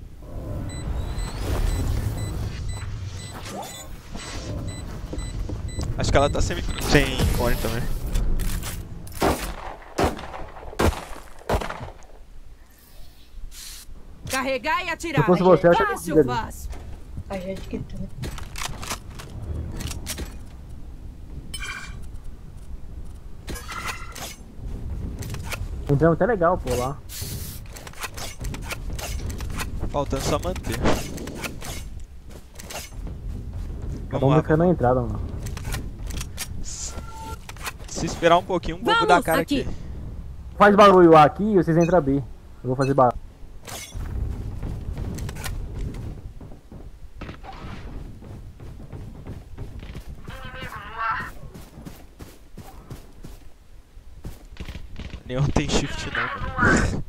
Acho que ela tá sem, sem cone também. Carregar e atirar. Se fosse você, eu acho que fácil, eu fácil. A gente que tudo. Entramos até legal, pô, lá. Faltando só manter. Cada um fica na entrada, mano. Se esperar um pouquinho, um pouco Vamos, da cara aqui. aqui. Faz barulho A aqui e vocês entram B. Eu vou fazer barulho. Nenhum tem shift não, mano.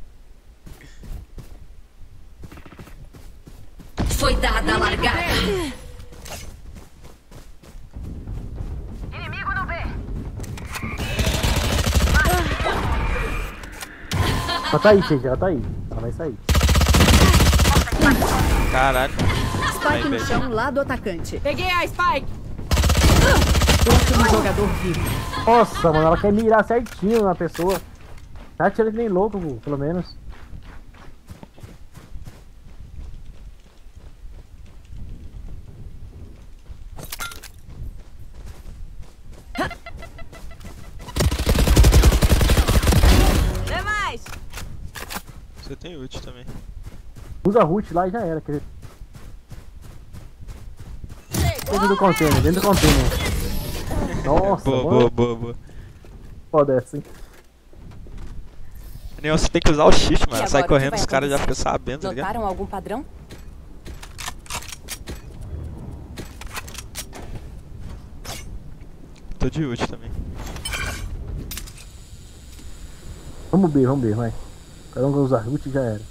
Foi dada a largada. Inimigo no B. Ela tá aí, Seja, ela tá aí. Ela vai sair. Caralho. Spike no chão, lado atacante. Peguei a Spike. Último jogador vivo. Nossa, mano, ela quer mirar certinho na pessoa. Tá atirando que nem louco, pô, pelo menos. Vê mais! Você tem ult também. Usa a root lá e já era. Quer... Dentro do container, dentro do container. Nossa, boa, mano. boa, boa, boa. Foda essa, hein. Neon, você tem que usar o shift, mano. E Sai agora, o que correndo, vai os caras já acontecer? ficam sabendo, tá ligado? Notaram algum padrão? Tô de ult também. Vamos B, vamos B, vai. Cada um vai usar root e já era.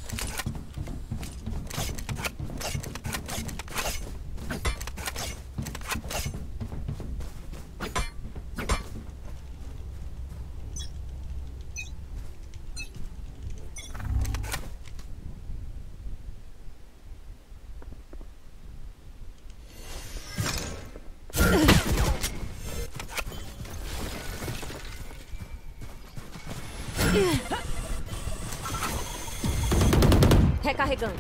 Recarregando.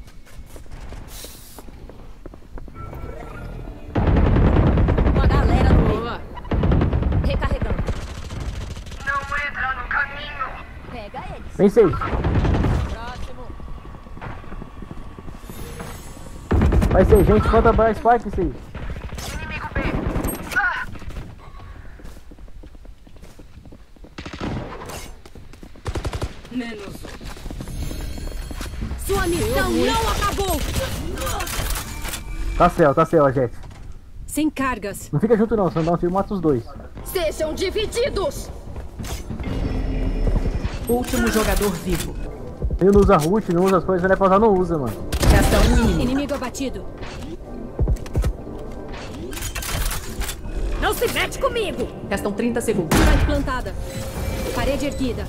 Uma galera no meio. Recarregando. Não entra no caminho. Pega eles. Vem, Seis. Próximo. Vai ser, gente, conta pra Spike, Seis. Inimigo B. Ah! Menos um. Sua missão não acabou. Tá céu, tá céu, gente. Sem cargas. Não fica junto não, senão dá um tiro e mata os dois. Sejam divididos. Último jogador vivo. Ele não usa root, não usa as coisas, não é pra usar, não usa, mano. Resta um inimigo. Inimigo abatido. Não se mete comigo. Restam trinta segundos. Spike plantada. Parede erguida.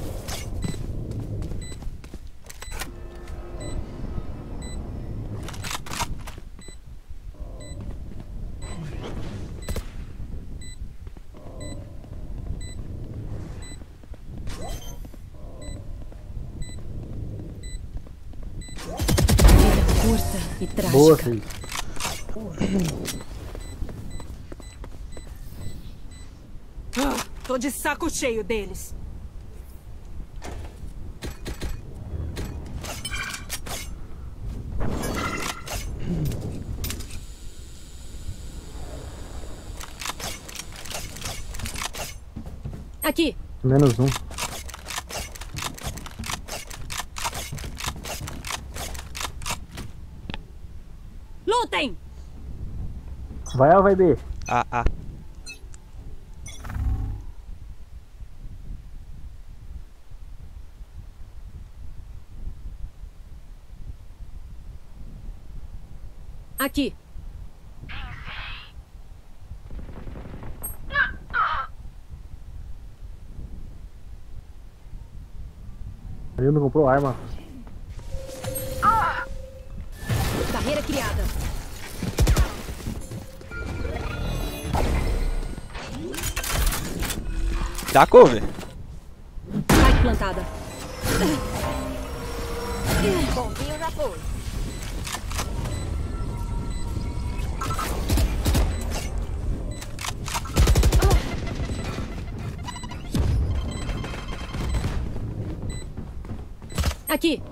Curta e trágica. Boa, Seis. Ah, tô de saco cheio deles. Aqui. Menos um. Lutem! Vai A ou vai B? A, A. Aqui. Ele não comprou arma. Barreira criada. Dá cover. Spike plantada. Bombinho já foi. Aqui.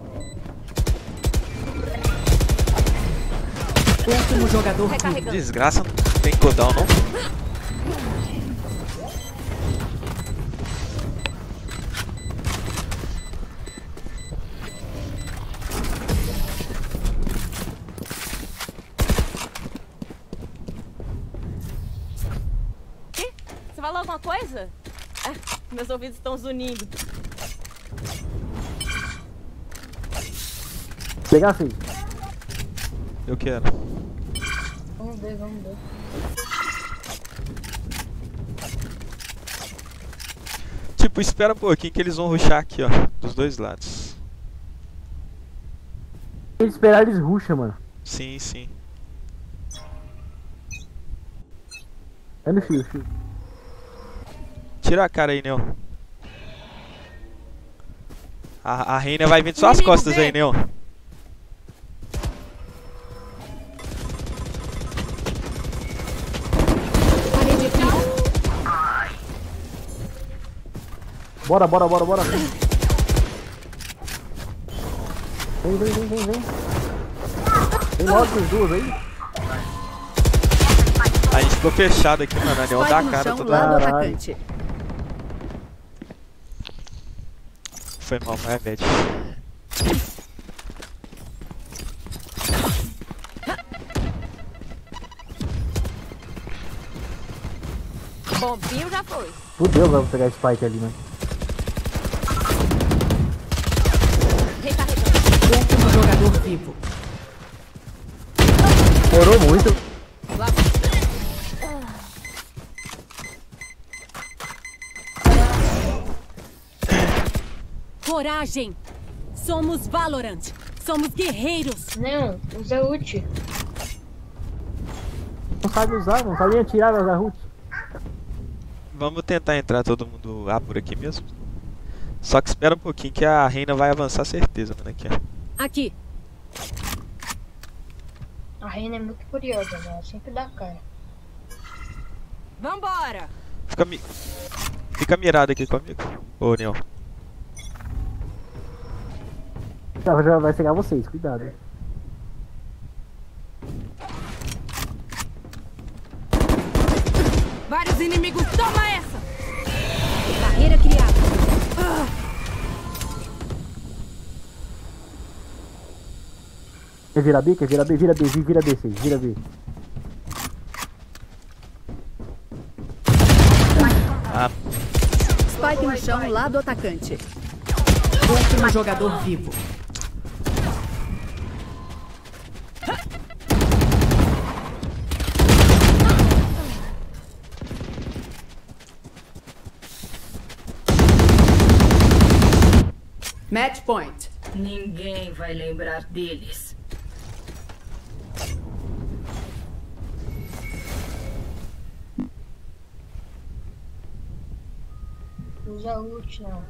Último jogador. Desgraça, não tem cooldown não. Que? Você falou alguma coisa? Ah, meus ouvidos estão zunindo. Pegar assim. Eu quero. Vamos ver, vamos ver. Tipo, espera um pouquinho que eles vão rushar aqui, ó. Dos dois lados. Se esperar, eles rusham, mano. Sim, sim. É no fio, fio. Tira a cara aí, Neon. A, a Reina vai vir de suas costas aí, Neon. Bora, bora, bora, bora. Vem, vem, vem, vem, vem. Vem logo os duas aí. A gente ficou fechado aqui, mano. A Neon dá a cara toda hora. Foi mal, mas é médio. Bombinho já foi. Fudeu, vamos pegar Spike ali, né? Último jogador vivo. Morou muito. Coragem. Somos Valorant. Somos guerreiros. Não, usa ult. Não sabe usar, não sabe nem atirar nas Arut. Vamos tentar entrar todo mundo A por aqui mesmo. Só que espera um pouquinho que a Reina vai avançar, certeza, mano. Aqui, ó. Aqui. A Reina é muito curiosa, né? Ela sempre dá cara. Vambora! Fica, mi... Fica mirado aqui comigo. Ô, Neon. Já, já vai chegar vocês, cuidado. Vários inimigos, toma essa! Barreira criada. Ah. Quer virar B? Quer virar B? Vira B, vira B, seis, vira B. Ah. Spike no chão, lado atacante. Último jogador vivo. Match point. Ninguém vai lembrar deles. Usa ult, não.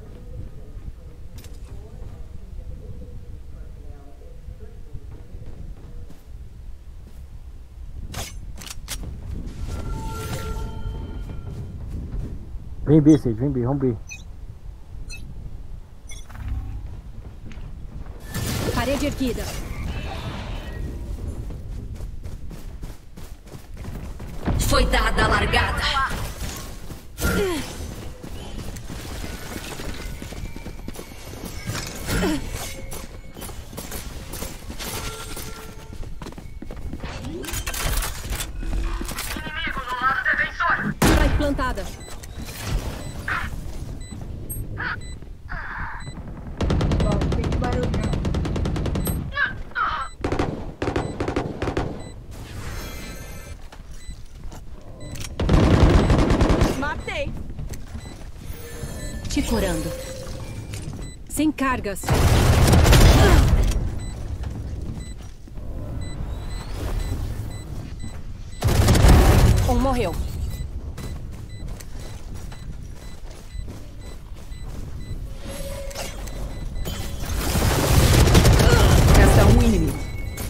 Vem B, seis, vem B, vamos B. Parede erguida. Foi dada a largada. plantada. Ó, tem que barulho. Matei. Te curando. Sem cargas. Um morreu. Resta um inimigo.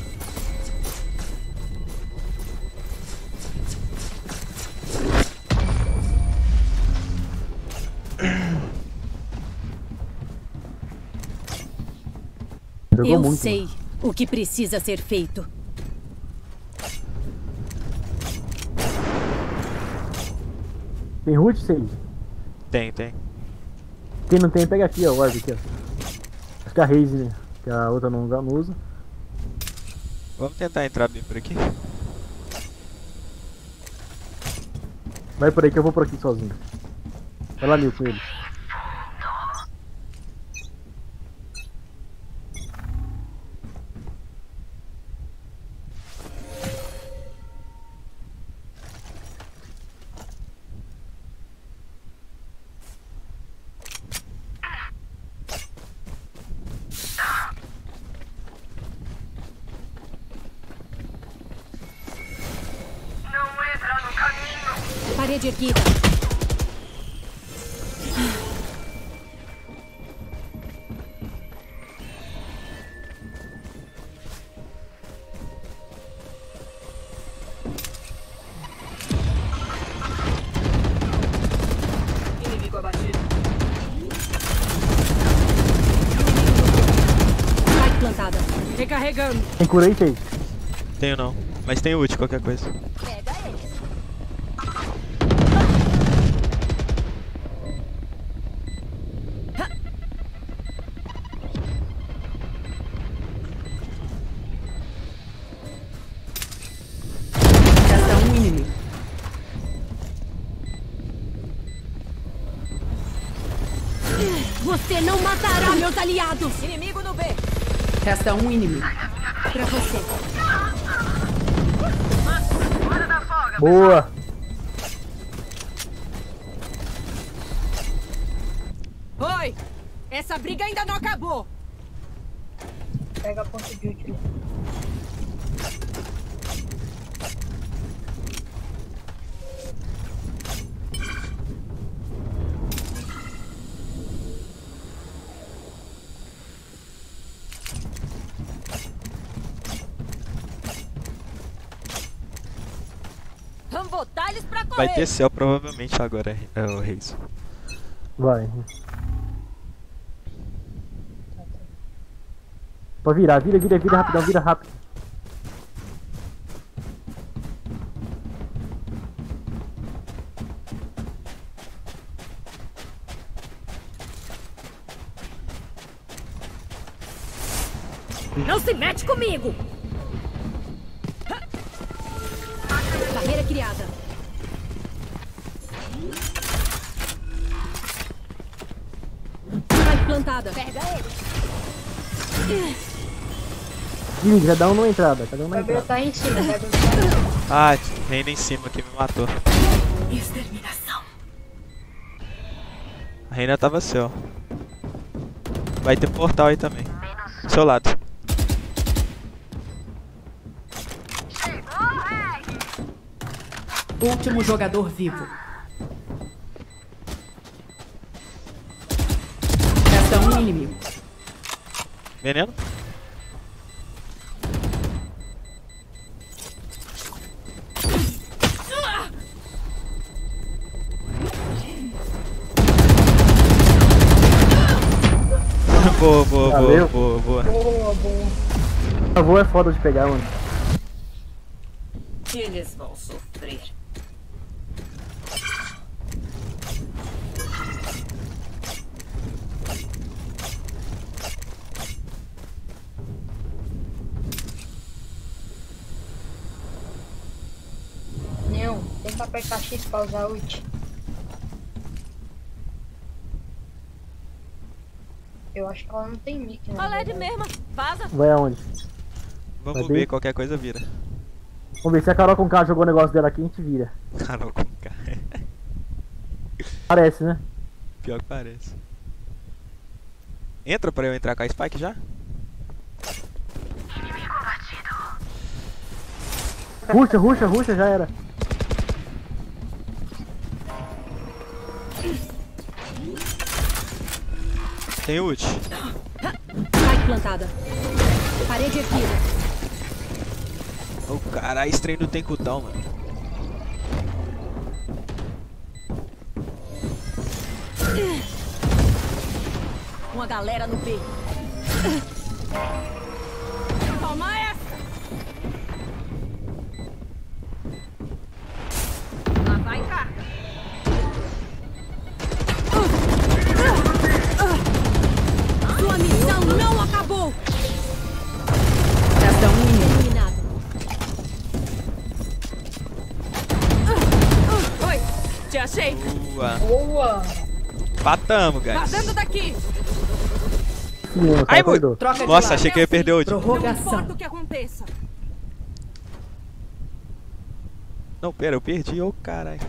Jogou Eu muito, sei mano. o que precisa ser feito. Tem root, Sage? Tem, tem. Quem não tem, pega aqui, ó, o orb aqui, ó. Acho que a Raze, né? Que a outra não, não usa. Vamos tentar entrar bem por aqui. Vai por aí que eu vou por aqui sozinho. Vai lá, Nil, com ele. Parede erguida. Inimigo abatido. Spike plantada. Recarregando. Tem cura aí, Sage? Tenho não, mas tem ult, qualquer coisa. Resta um inimigo. Você não matará meus aliados! Inimigo no B. Resta um inimigo. Pra você. Boa! Oi! Essa briga ainda não acabou! Pega a ponte de útil. Vamos botar eles pra correr. Vai ter céu provavelmente agora, é o Reis. Vai. Pode virar, vira, vira, vira rapidão, vira rápido. Não se mete comigo! Barreira criada. Spike plantada. Pega ele. Ih, cada um numa entrada, cada um numa Vai entrada. brotar em cima, vai brotar. Ah, Reina em cima que me matou. Exterminação. A Reina tava céu. Vai ter portal aí também. Do seu lado. Último jogador vivo. Resta um inimigo. Veneno? Boa, boa, boa, Valeu. boa, boa. Boa, boa. A voa é foda de pegar, mano. Eles vão sofrer. Não, tenta apertar X pra usar ult. Eu acho que ela não tem mic, né? Olha é de mesmo. Vaza. Vai aonde? Vamos Vai ver, bem? qualquer coisa vira. Vamos ver se a Carol com K jogou o negócio dela aqui, a gente vira. Carol com K. Parece, né? Pior que parece. Entra pra eu entrar com a Spike já? Ruxa, ruxa, ruxa, já era. Tem ult. Spike plantada. Parede erguida. Ô oh, caralho, esse trem não tem cutão, mano. Uma galera no B. Toma essa! Lá vai cá. Sua missão não acabou. Resta um eliminado. Oi, te achei. Boa. Boa. Patamos, guys. Vazando daqui. Ai, doido. Troca de Nossa, lado. achei que eu ia perder o último. Não importa o que aconteça. Não, pera, eu perdi, ô oh, caralho.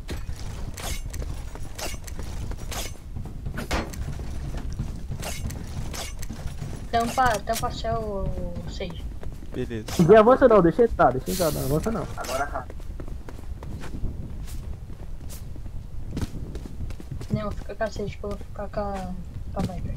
Tampa, tampa céu seis. Beleza. Ninguém avança não, deixa ele estar, deixa ele estar, não avança não. Agora rápido. Não, fica com a seis que eu vou ficar com a, com a Viper.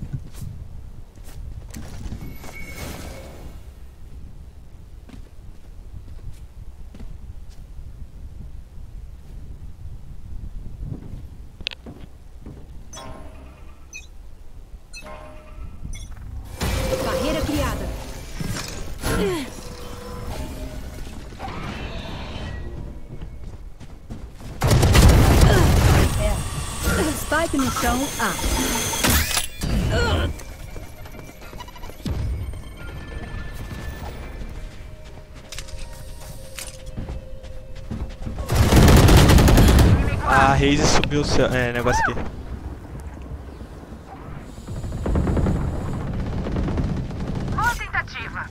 Barreira criada. Spike no chão, A. A Raze subiu o seu é, negócio aqui. Boa tentativa.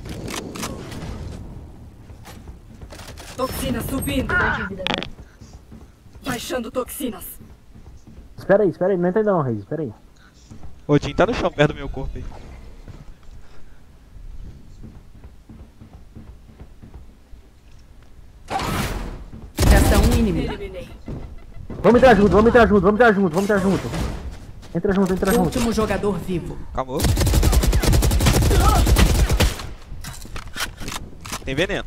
Toxina subindo. Baixando toxinas. Espera aí, espera aí, não entra não, Reis, espera aí. Odin tá no chão, perto do meu corpo aí. Resta um inimigo. Vamos entrar junto, vamos entrar junto, vamos entrar junto, vamos entrar junto. Entra junto, entra junto. Último jogador vivo. Acabou. Tem veneno.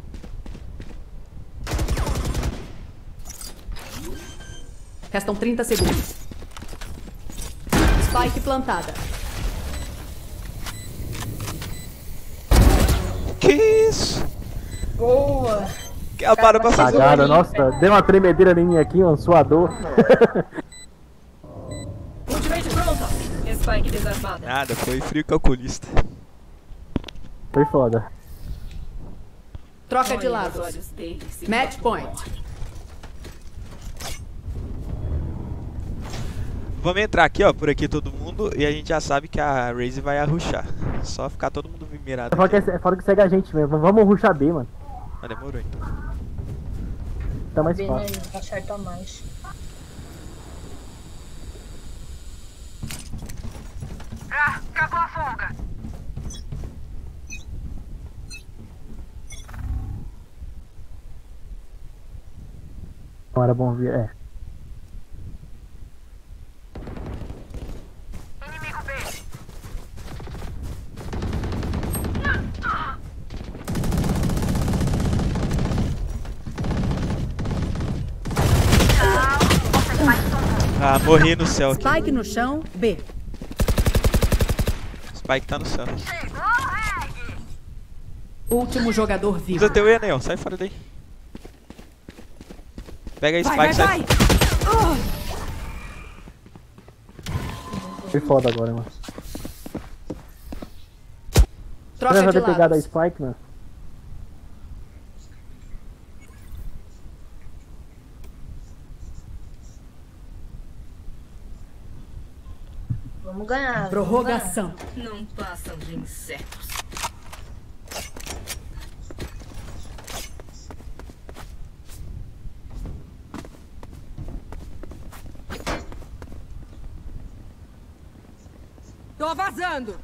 Restam trinta segundos. Spike plantada. Que isso? Boa! Que a para pra fazer. Cagada, nossa, deu uma tremedeira em mim aqui, um suador. Ultimate pronta. Spike desarmada. Nada, foi frio calculista. Foi foda. Troca de lado. Match point. Vamos entrar aqui, ó, por aqui todo mundo, e a gente já sabe que a Raze vai arruxar. Só ficar todo mundo mirado. É fora que, é fora que segue a gente mesmo. Vamos rushar B, mano. Ah, demorou então. Tá mais Bem, fácil. né, acerta mais. Ah, acabou a folga. Não era bom ver, é. Inimigo B. Ah, morri no céu aqui. Spike no chão, B. Spike tá no céu. Último jogador vivo. Usa teu E, Neon, sai fora daí. Pega a Spike, vai, vai, sai. vai. Foi foda agora, mano. Troca Você de vai ter pegado a lados. Spike, mano. Vamos ganhar. Prorrogação. Vamos ganhar. Não passam de insetos. Tô vazando.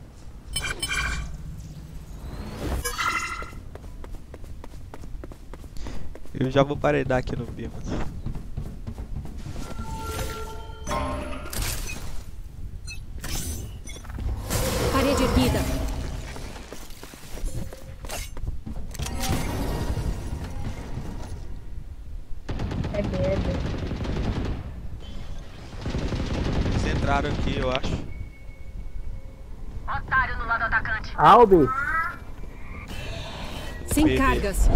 Eu já vou paredar aqui no B, mano. Parede erguida. É B, é B. Eles entraram aqui, eu acho. Otário no lado atacante. Albi. Sem B B. cargas.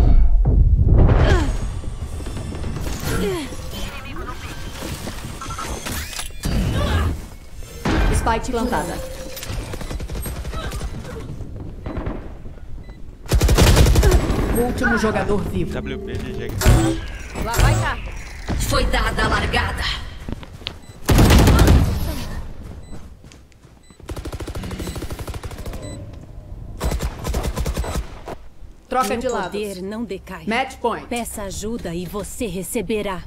Inimigo no pique. Spike plantada. Último jogador vivo. W P G G. Lá vai cá. Foi dada a largada. Troca de Meu lados. poder não decai. Match point. Peça ajuda e você receberá.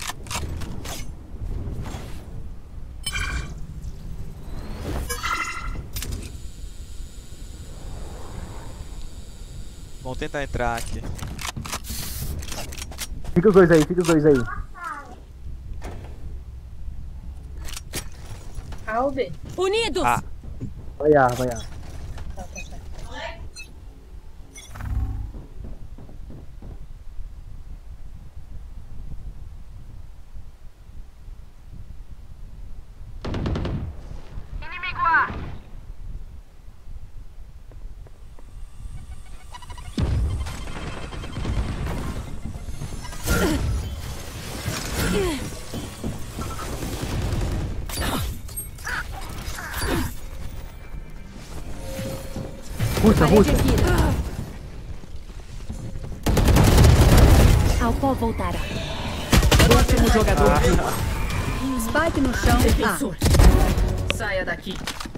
Vamos tentar entrar aqui. Fica os dois aí, fica os dois aí. Albe. Unidos! Ah, Vai A, vai A. Tá, tá, tá. Inimigo A. Puxa, puxa. Ao pó voltará. Último jogador Ah. vivo. Spike no chão. Defensor. Saia daqui.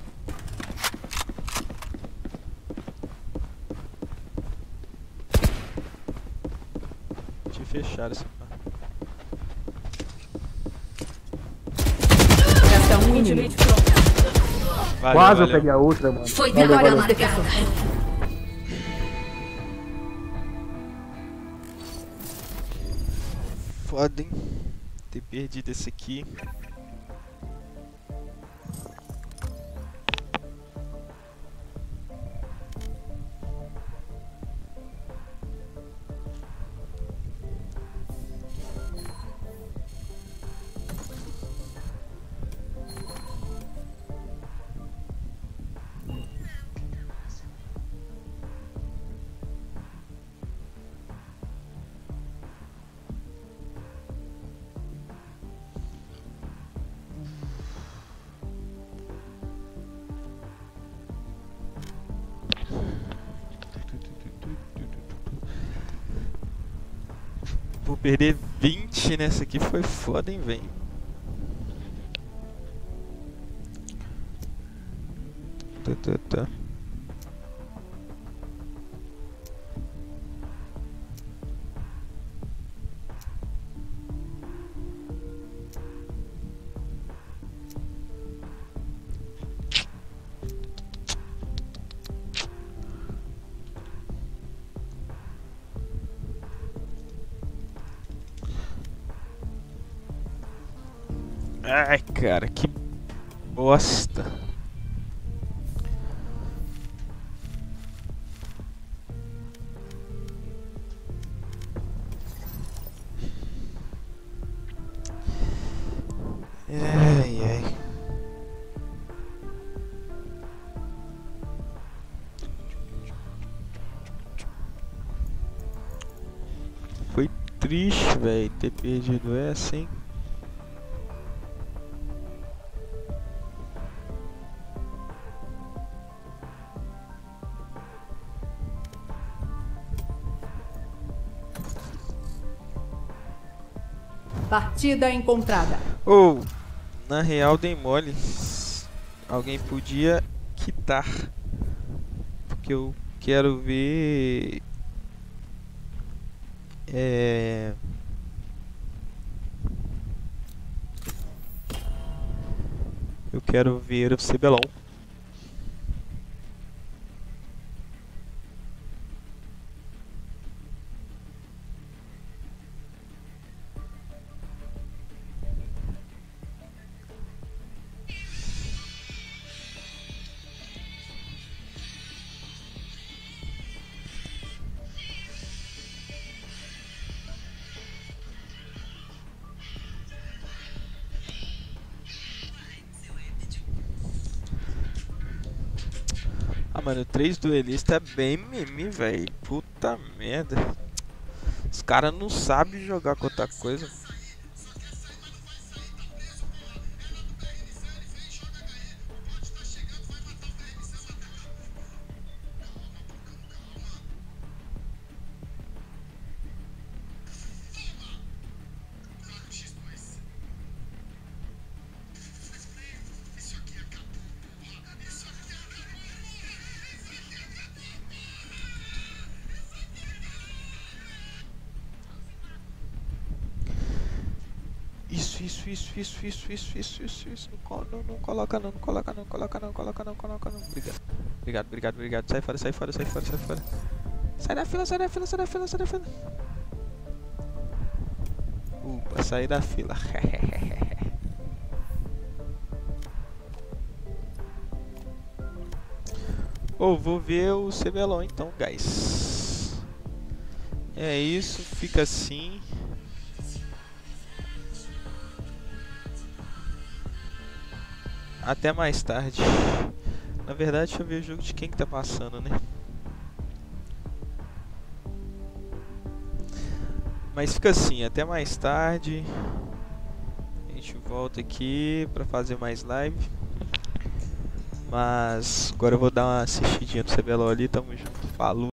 te fecharam esse pá. Resta um inimigo. Valeu, Quase valeu. eu peguei a outra, mano. Foi Valeu, dada a valeu. largada. Foda, hein? Ter perdido esse aqui. Vou perder vinte nessa aqui, foi foda, hein, velho. Tá, tá, tá. Ai, cara, que bosta. Ai, ai. Foi triste, velho, ter perdido essa, hein? Partida encontrada. Ou, oh, na real dei mole. alguém podia quitar. Porque eu quero ver... É... Eu quero ver o C B L O L. Ah, mano, três duelistas é bem mimi, velho. Puta merda. Os caras não sabem jogar com outra coisa. Isso, isso, isso, isso, isso, isso, isso, isso, isso. Não, co- não, não coloca não, não coloca não, coloca não, coloca não, coloca não. Obrigado. Obrigado, obrigado, obrigado. Sai fora, sai fora, sai fora, sai fora. Sai da fila, sai da fila, sai da fila, sai da fila. Upa, saí da fila. Ô, vou ver o C B L O L então, guys. É isso, fica assim. Até mais tarde. Na verdade, deixa eu ver o jogo de quem que tá passando, né? Mas fica assim, até mais tarde. A gente volta aqui pra fazer mais live. Mas agora eu vou dar uma assistidinha no C B L O L ali, tamo junto. Falou!